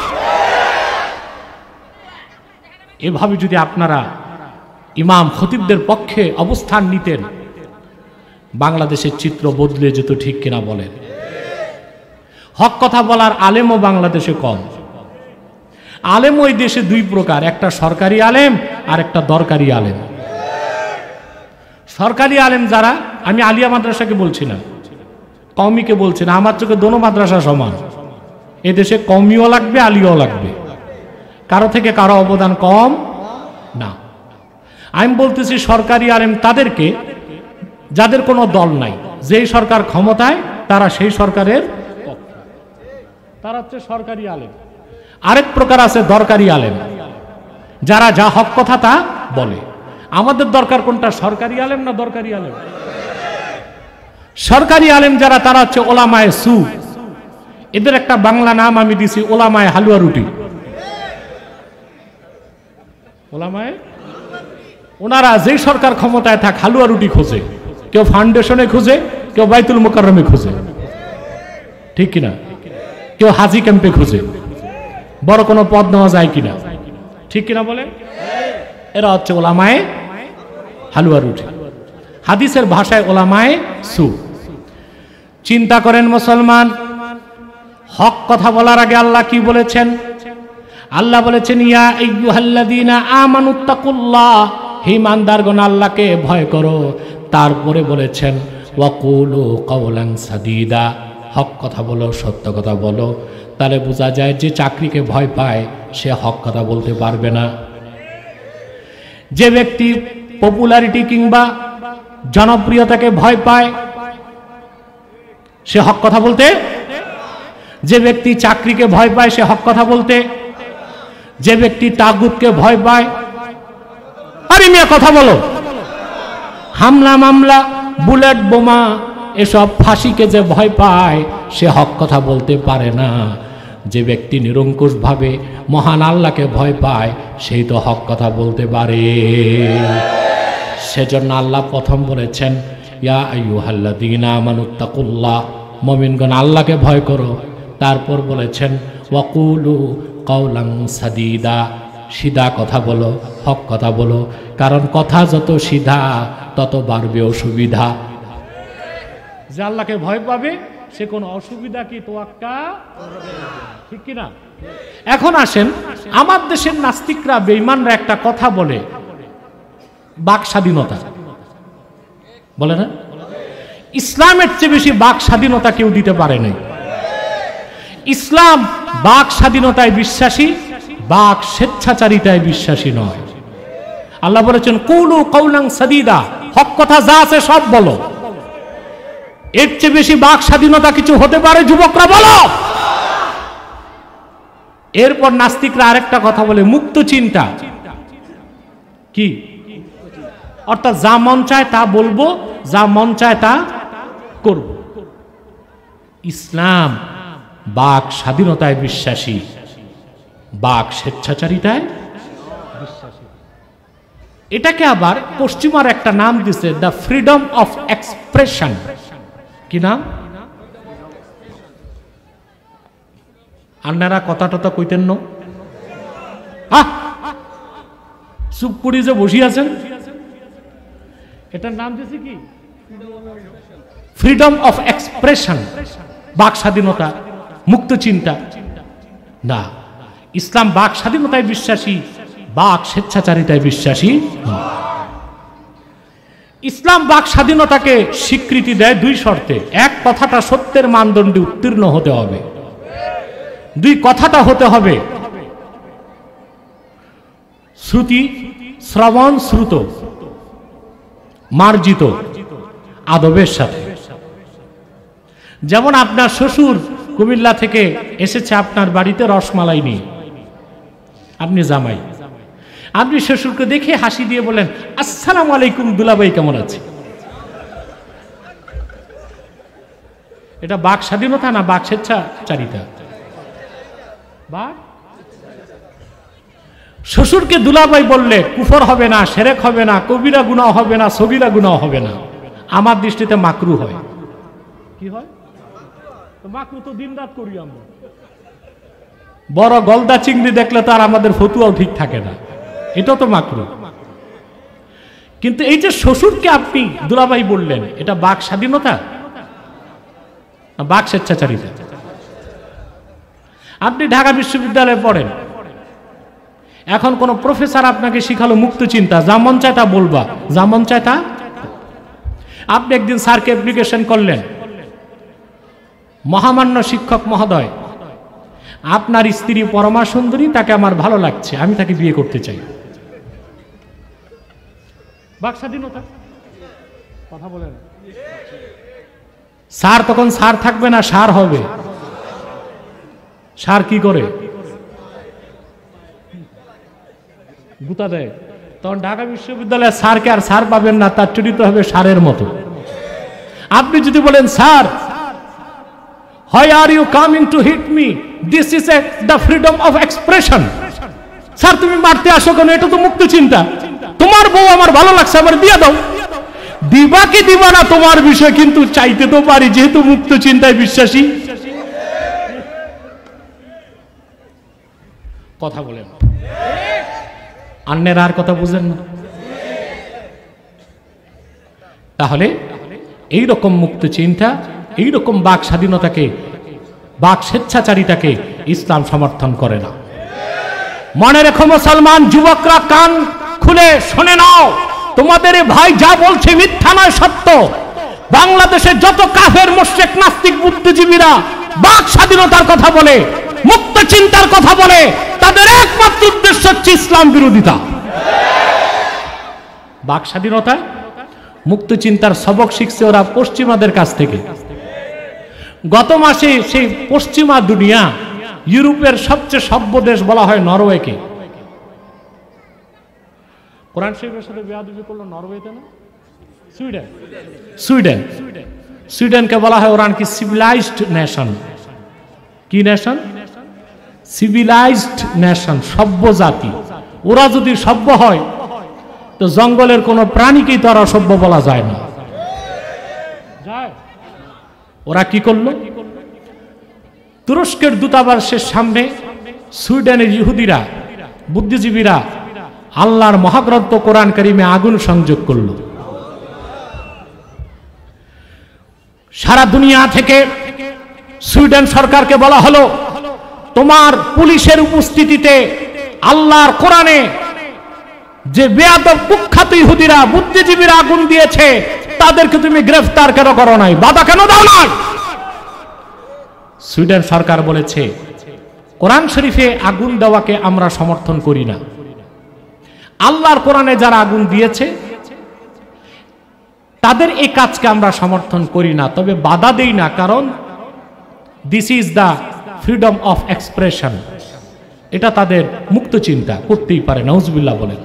এভাবে যদি আপনারা ইমাম খতিবদের পক্ষে অবস্থান নিতেন, বাংলাদেশের চিত্র বদলে যেত, ঠিক কিনা বলেন? হক কথা বলার আলেমও বাংলাদেশে কম। আলেম ওই দেশে দুই প্রকার, একটা সরকারি আলেম আর একটা দরকারি আলেম। সরকারি আলেম যারা, আমি আলিয়া মাদ্রাসাকে বলছি না, কওমিকে বলছি না, আমার চোখে দোনো মাদ্রাসা সমান। এ দেশে কওমিও লাগবে, আলিয়াও লাগবে, কারো থেকে কারো অবদান কম না। আমি বলতেছি সরকারি আলেম তাদেরকে যাদের কোনো দল নাই, যেই সরকার ক্ষমতায় তারা সেই সরকারের পক্ষে, তারা হচ্ছে সরকারি আলেম। আরেক প্রকার আছে দরকারি আলেম, যারা যা হক কথা তা বলে। আমাদের দরকার কোনটা, সরকারি আলেম না দরকারি আলেম? সরকারি আলেম যারা, তারা হচ্ছে ওলামায়ে সু। এদের একটা বাংলা নাম আমি দিছি ওলামায়ে হালুয়া রুটি। ওলামায়ে ওনারা যে সরকার ক্ষমতায় থাক হালুয়া রুটি খোঁজে, কেউ ফাউন্ডেশনে খুঁজে, কেউ বাইতুল মোকাররমে খুঁজে, ঠিক কিনা? কেউ হাজি ক্যাম্পে খুঁজে বড় কোনো পদ নেওয়া যায় কিনা, ঠিক কিনা বলে? এরা হচ্ছে ওলামায়ে হালুয়া রুটি, হাদিসের ভাষায় ওলামায়ে সু। চিন্তা করেন মুসলমান, হক কথা বলার আগে আল্লাহ কি বলেছেন? আল্লাহ বলেছেন ইয়া আইয়ুহাল্লাযীনা আমানুত্তাকুল্লাহ, হে ইমানদারগণ আল্লাহকে ভয় করো। তারপরে বলেছেন ওয়াকুলু কাওলান সাদীদা, হক কথা বলো, সত্য কথা বলো। তাহলে বোঝা যায় যে চাকরিকে ভয় পায় সে হক কথা বলতে পারবে না। যে ব্যক্তি পপুলারিটি কিংবা জনপ্রিয়তাকে ভয় পায় সে হক কথা বলতে, যে ব্যক্তি চাকরিকে ভয় পায় সে হক কথা বলতে, যে ব্যক্তি তাগুতকে ভয় পায়, আরে মিয়া কথা বলো, হামলা মামলা বুলেট বোমা এসব ফাঁসিকে যে ভয় পায় সে হক কথা বলতে পারে না। যে ব্যক্তি নিরঙ্কুশ ভাবে মহান আল্লাহকে ভয় পায় সেই তো হক কথা বলতে পারে। সেজন্য আল্লাহ প্রথম বলেছেন ইয়া আইয়ুহাল্লাযীনা আমানুত্তাকুল্লাহ, মুমিনগণ আল্লাহকে ভয় করো। তারপর বলেছেন ওয়াকুলু কাওলান সাদীদা, সিধা কথা বলো, হক কথা বলো, কারণ কথা যত সিধা তত বাড়বে অসুবিধা। যে আল্লাহকে ভয় পাবে সে কোনো অসুবিধা কি তোয়াক্কা করবে না, ঠিক কিনা? এখন আসেন, আমার দেশের নাস্তিকরা বেঈমানরা একটা কথা বলে বাক স্বাধীনতা বলে না? ইসলামের চেয়ে বেশি বাক স্বাধীনতা কেউ দিতে পারে নাই। ইসলাম বাক স্বাধীনতায় বিশ্বাসী, বাক স্বেচ্ছাচারিতায় বিশ্বাসী নয়। আল্লাহ বলেছেন কুলু কাওলান সাদীদা, হক কথা যা আছে সব বলো। এর চেয়ে বেশি বাক স্বাধীনতা কিছু হতে পারে? যুবকরা বলো। এরপর নাস্তিকরা আরেকটা কথা বলে মুক্ত চিন্তা। কি? অর্থাৎ যা মন চায় তা বলবো, যা মন চায় তা করব। ইসলাম বাক স্বাধীনতায় বিশ্বাসী, বাক স্বেচ্ছাচারিতায় বিশ্বাসী। এটাকে আবার পশ্চিমার একটা নাম দিছে দ্য ফ্রিডম অফ এক্সপ্রেশন। কি নাম? আপনারা কথা টথা কইতেন না, চুপ করে যে বসে আছেন। এটার নাম দিয়েছে কি? ফ্রিডম অফ এক্সপ্রেশন, বাক স্বাধীনতা, মুক্ত চিন্তা না। ইসলাম বাক স্বাধীনতায় বিশ্বাসী, বাক স্বেচ্ছাচারিতায় বিশ্বাসী। ইসলাম বাক স্বাধীনতাকে স্বীকৃতি দেয় দুই শর্তে। এক, কথাটা সত্যের মানদণ্ডে উত্তীর্ণ হতে হবে। দুই, কথাটা হতে হবে শ্রুতি শ্রবণ শ্রুত মার্জিত আদবের সাথে। যেমন আপনার শ্বশুর কুমিল্লা থেকে এসেছে আপনার বাড়িতে রসমালাই নিয়ে, আপনি জামাই, আপনি শ্বশুরকে দেখে হাসি দিয়ে বলেন আসসালামু আলাইকুম দুলাভাই কেমন আছে? এটা বাক স্বাধীনতা না বাক স্বেচ্ছাচারিতা? বাক। শ্বশুরকে দুলাভাই বললে কুফর হবে না, শিরক হবে না, কবিরা গুনাহ হবে না, সগীরা গুনাহ হবে না, আমার দৃষ্টিতে মাকরু হয়। কি হয়? তো মাকরু তো দিন রাত করি আমরা। বড় গলদা চিংড়ি দেখলে তো আর আমাদের ফতুয়াও ঠিক থাকে না, এটা তো মাকরু। কিন্তু এই যে শ্বশুরকে আপনি দুলাভাই বললেন, এটা বাক স্বাধীনতা না বাক স্বেচ্ছাচারিতা? আপনি ঢাকা বিশ্ববিদ্যালয়ে পড়েন, এখন কোন প্রফেসর আপনাকে শিখালো মুক্ত চিন্তা, যা মন চায় তা বলবা, যা মন চায় তা। আপনি একদিন স্যারকে অ্যাপ্লিকেশন করলেন, মহামান্য শিক্ষক মহোদয় আপনার স্ত্রী পরমা সুন্দরী, তাকে আমার ভালো লাগছে, আমি তাকে বিয়ে করতে চাই। বাক স্বাধীনতা? কথা বলেন। স্যার তখন স্যার থাকবে না, সার হবে। সার কি করে? গুতা দেয়। তখন ঢাকা বিশ্ববিদ্যালয়ে স্যারকে আর স্যার পাবেন না, তার চরিত্র হবে সারের মতো। আপনি যদি বলেন sir why are you coming to hit me, this is a the freedom of expression, sir তুমি মারতে আসো কেন, এটা তো মুক্ত চিন্তা, তোমার বউ আমার ভালো লাগছে, আমার দিয়ে দাও। দিবা কি দিবা না তোমার বিষয়, কিন্তু চাইতে তো পারি, যেহেতু মুক্ত চিন্তায় বিশ্বাসী। কথা বলেন, অন্যের আর কথা বুঝেন না। তাহলে এইরকম মুক্ত চিন্তা, এইরকম বাক স্বাধীনতাকে, বাক স্বেচ্ছাচারিতাকে ইসলাম সমর্থন করে না। মনে রেখো মুসলমান যুবকরা, কান খুলে শুনে নাও, তোমাদের ভাই যা বলছে মিথ্যা নয়, সত্য। বাংলাদেশের যত কাফের, মুশরিক, নাস্তিক, বুদ্ধিজীবীরা বাক স্বাধীনতার কথা বলে, মুক্ত চিন্তার কথা বলে, তাদের একমাত্র উদ্দেশ্য হচ্ছে ইসলাম বিরোধিতা। বাক স্বাধীনতা, মুক্ত চিন্তার সবক শিখছে ওরা পশ্চিমাদের কাছ থেকে। গত মাসে সেই পশ্চিমা দুনিয়া, ইউরোপের সবচেয়ে সভ্য দেশ বলা হয় নরওয়েকে। কোরআন শরীফের সাথে বেয়াদবি করলো নরওয়েতে না, সুইডেন। সুইডেন সুইডেনকে বলা হয় ওরান কি সিভিলাইজড নেশন। কি নেশন? সিভিলাইজড নেশন, সভ্য জাতি। ওরা যদি সভ্য হয় তো জঙ্গলের কোনো প্রাণীকেই তো আর অসভ্য বলা যায় না। ওরা কি করলো? তুরস্কের দূতাবাসের সামনে সুইডেনের ইহুদিরা, বুদ্ধিজীবীরা আল্লাহর মহাগ্রন্থ কোরআন কারিমে আগুন সংযোগ করলো। সারা দুনিয়া থেকে সুইডেন সরকারকে বলা হলো, তোমার পুলিশের উপস্থিতিতে আল্লাহর কোরআনে যে বেয়াদব কুখ্যাত ইহুদিরা, বুদ্ধিজীবীরা আগুন দিয়েছে, তাদেরকে তুমি গ্রেফতার কেন করো নাই, বাধা কেন দাও নাই? সুইডেন সরকার বলেছে, কোরআন শরীফে আগুন দেওয়াকে আমরা সমর্থন করি না। আল্লাহর কোরআনে যারা আগুন দিয়েছে তাদের এই কাজকে আমরা সমর্থন করি না, তবে বাধা দেই না, কারণ this is the freedom of expression. এটা তাদের মুক্ত চিন্তা, করতেই পারে। নাউজুবিল্লাহ বলেন।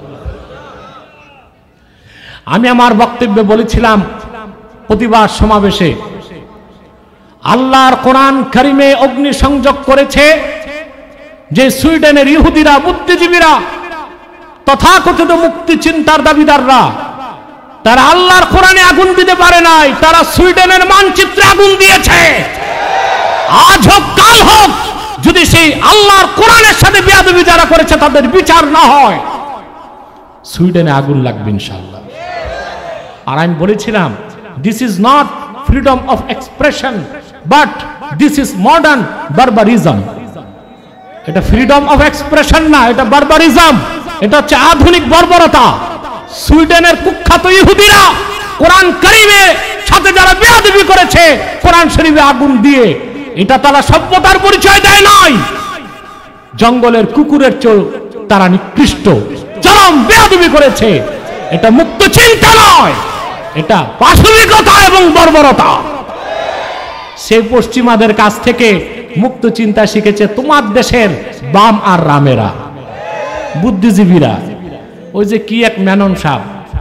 আমি আমার বক্তব্যে বলেছিলাম প্রতিবাদ সমাবেশে, আল্লাহর কোরআন কারিমে অগ্নি সংযোগ করেছে যে সুইডেনের ইহুদিরা, বুদ্ধিজীবীরা, তথাকথিত মুক্তি চিন্তার দাবিদাররা, তারা আল্লাহর কোরআনে আগুন দিতে পারে নাই, তারা সুইডেনের মানচিত্রে আগুন দিয়েছে। আজ হোক কাল হোক, যদি সেই আল্লাহর কোরআনের সাথে বেয়াদবি যারা করেছে তাদের বিচার না হয়, সুইডেনে আগুন লাগবে ইনশাআল্লাহ। আর আমি বলেছিলাম, this is not freedom of expression, but this is modern barbarism. এটা ফ্রিডম অফ এক্সপ্রেশন না, এটা বারবারিজম, এটা হচ্ছে আধুনিক বর্বরতা। সুইডেনের কুখ্যাত ইহুদিরা কোরআন কারিমে সাথে যারা বেয়াদবি করেছে, কোরআন শরীফে আগুন দিয়ে, এটা তারা সভ্যতার পরিচয় দেয় নাই। জঙ্গলের কুকুরের চেয়ে তারা নিকৃষ্ট, চরম বেয়াদবি করেছে। এটা মুক্ত চিন্তা নয়, এটা পাশবিকতা এবং বর্বরতা। সেই পশ্চিমাদের কাছ থেকে মুক্ত চিন্তা শিখেছে তোমার দেশের বাম আর রামেরা, বুদ্ধিজীবীরা। ওই যে কি এক মেনন সাহেব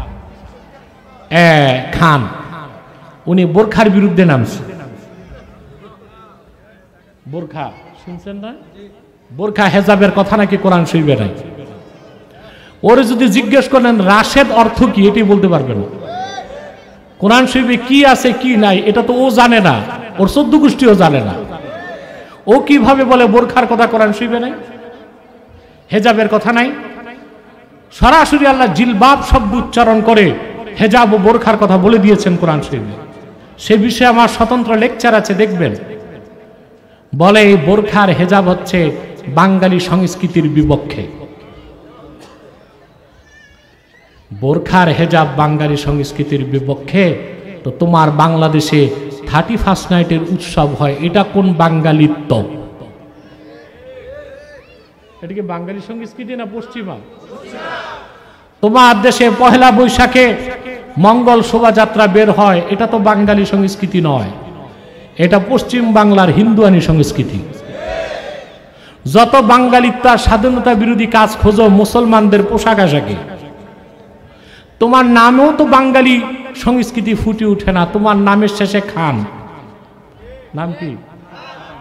খান, উনি বোরখার বিরুদ্ধে নামছে। বোরখা শুনছেন না? বোরখা হেজাবের কথা নাকি কোরআন শরীফে নাই। ওরে যদি জিজ্ঞেস করেন রাশেদ অর্থ কি, এটি বলতে পারবে না। কোরআন শরীফে কি আছে কি নাই এটা তো ও জানে না, ওর চোদ্দ গোষ্ঠীও জানে না। ও কিভাবে বলে বোরখার কথা কোরআন শরীফে নাই, হেজাবের কথা নাই? সরাসরি আল্লাহ জিলবাব শব্দ উচ্চারণ করে হেজাব ও বোরখার কথা বলে দিয়েছেন কোরআন শরীফে। সে বিষয়ে আমার স্বতন্ত্র লেকচার আছে, দেখবেন। বলে এই বোরখার হেজাব হচ্ছে বাঙালি সংস্কৃতির বিপক্ষে। বোরখার হেজাব বাঙালি সংস্কৃতির বিপক্ষে, তো তোমার বাংলাদেশে থার্টি ফার্স্ট নাইটের উৎসব হয়, এটা কোন বাঙালিত্ব? এটা কি বাঙালি সংস্কৃতি না পশ্চিমা? তোমার দেশে পহেলা বৈশাখে মঙ্গল শোভাযাত্রা বের হয়, এটা তো বাঙালি সংস্কৃতি নয়, এটা পশ্চিম বাংলার হিন্দুয়ানি সংস্কৃতি। যত বাঙালিত্ব আর স্বাধীনতা বিরোধী কাজ খোঁজো মুসলমানদের পোশাক আশাকে, তোমার নামেও তো বাঙালি সংস্কৃতি ফুটে ওঠে না। তোমার নামের শেষে খান, নাম কি?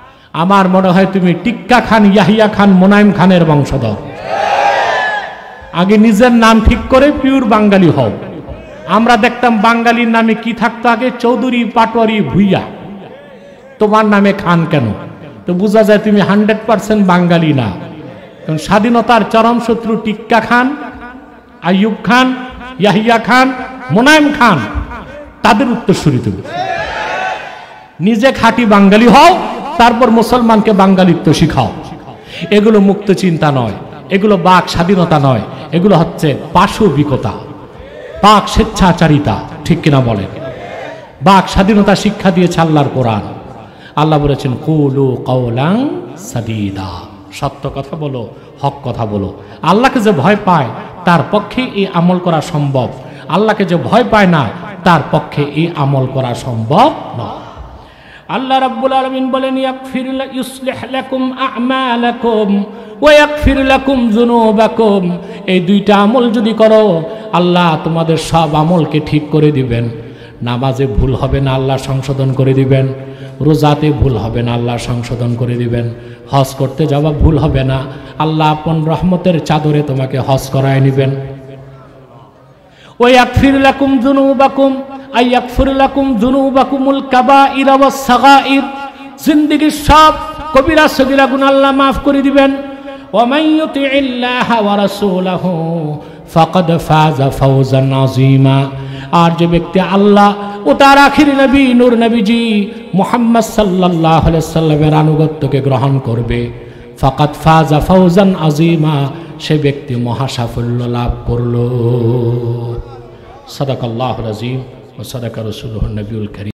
আমার মনে হয় তুমি টিক্কা খান, ইয়াহিয়া খান, মোনায়েম খানের বংশধর। আগে নিজের নাম ঠিক করে পিওর বাঙালি হও। আমরা দেখতাম বাঙালির নামে কি থাকতো আগে, চৌধুরী, পাটোয়ারি, ভুইয়া। তোমার নামে খান কেন? তো বোঝা যায় তুমি হান্ড্রেড পার্সেন্ট বাঙালি না। কারণ স্বাধীনতার চরম শত্রু টিক্কা খান, আইয়ুব খান, ইয়াহিয়া খান, মোনায়েম খান, তাদের উত্তরসূরি তুমি। নিজে খাঁটি বাঙালি হও, তারপর মুসলমানকে বাঙালিত্ব শিখাও। এগুলো মুক্ত চিন্তা নয়, এগুলো বাক স্বাধীনতা নয়, এগুলো হচ্ছে পাশবিকতা, বাক স্বেচ্ছাচারিতা। ঠিক কিনা বলেন? বাক স্বাধীনতা শিক্ষা দিয়েছে আল্লাহর কোরআন। আল্লাহ বলেছেন কুলু কাওলান সাদীদা, সত্য কথা বলো, হক কথা বলো। আল্লাহকে যে ভয় পায় তার পক্ষে এই আমল করা সম্ভব, আল্লাহকে যে ভয় পায় না তার পক্ষে এই আমল করা সম্ভব নয়। আল্লাহ রাব্বুল আলামিন বলেন ইয়াগফির ইউসলিহ লাকুম আ'মালাকুম ওয়া ইয়াগফির লাকুম যুনুবাকুম। এই দুইটা আমল যদি করো আল্লাহ তোমাদের সব আমলকে ঠিক করে দিবেন। নামাজে ভুল হবে না, আল্লাহ সংশোধন করে দিবেন। রোজাতে ভুল হবে না, আল্লাহ সংশোধন করে দিবেন। হজ করতে যাওয়া ভুল হবে না, আল্লাহ আপন রহমতের চাদরে তোমাকে হজ করায় নেবেন। ওয়া ইয়াগফির লাকুম যুনুবাকুম আই ইয়াগফির লাকুম যুনুবাকুমুল কাবাইর ওয়াস সাগাইর। জিন্দেগীর সব কবিরা সগীরা গুনাহ আল্লাহ মাফ করে দিবেন। ওয়া মান ইউতিইল্লাহা ওয়া রাসূলাহু ফাকাদ ফাযা ফাওজান আযীমা। আর যে ব্যক্তি আল্লাহ ও তার আখিরি নবী নূর নবীজি মুহাম্মদ সাল্লাল্লাহু আলাইহি সাল্লামের আনুগত্যকে গ্রহণ করবে, ফাকাদ ফাযা ফাওজান আযীমা, সে ব্যক্তি মহা সাফল্য লাভ করল। সাদাকাল্লাহুল আযীম ওয়া সাদাকা রাসূলুহুন নবিয়ুল কারীম।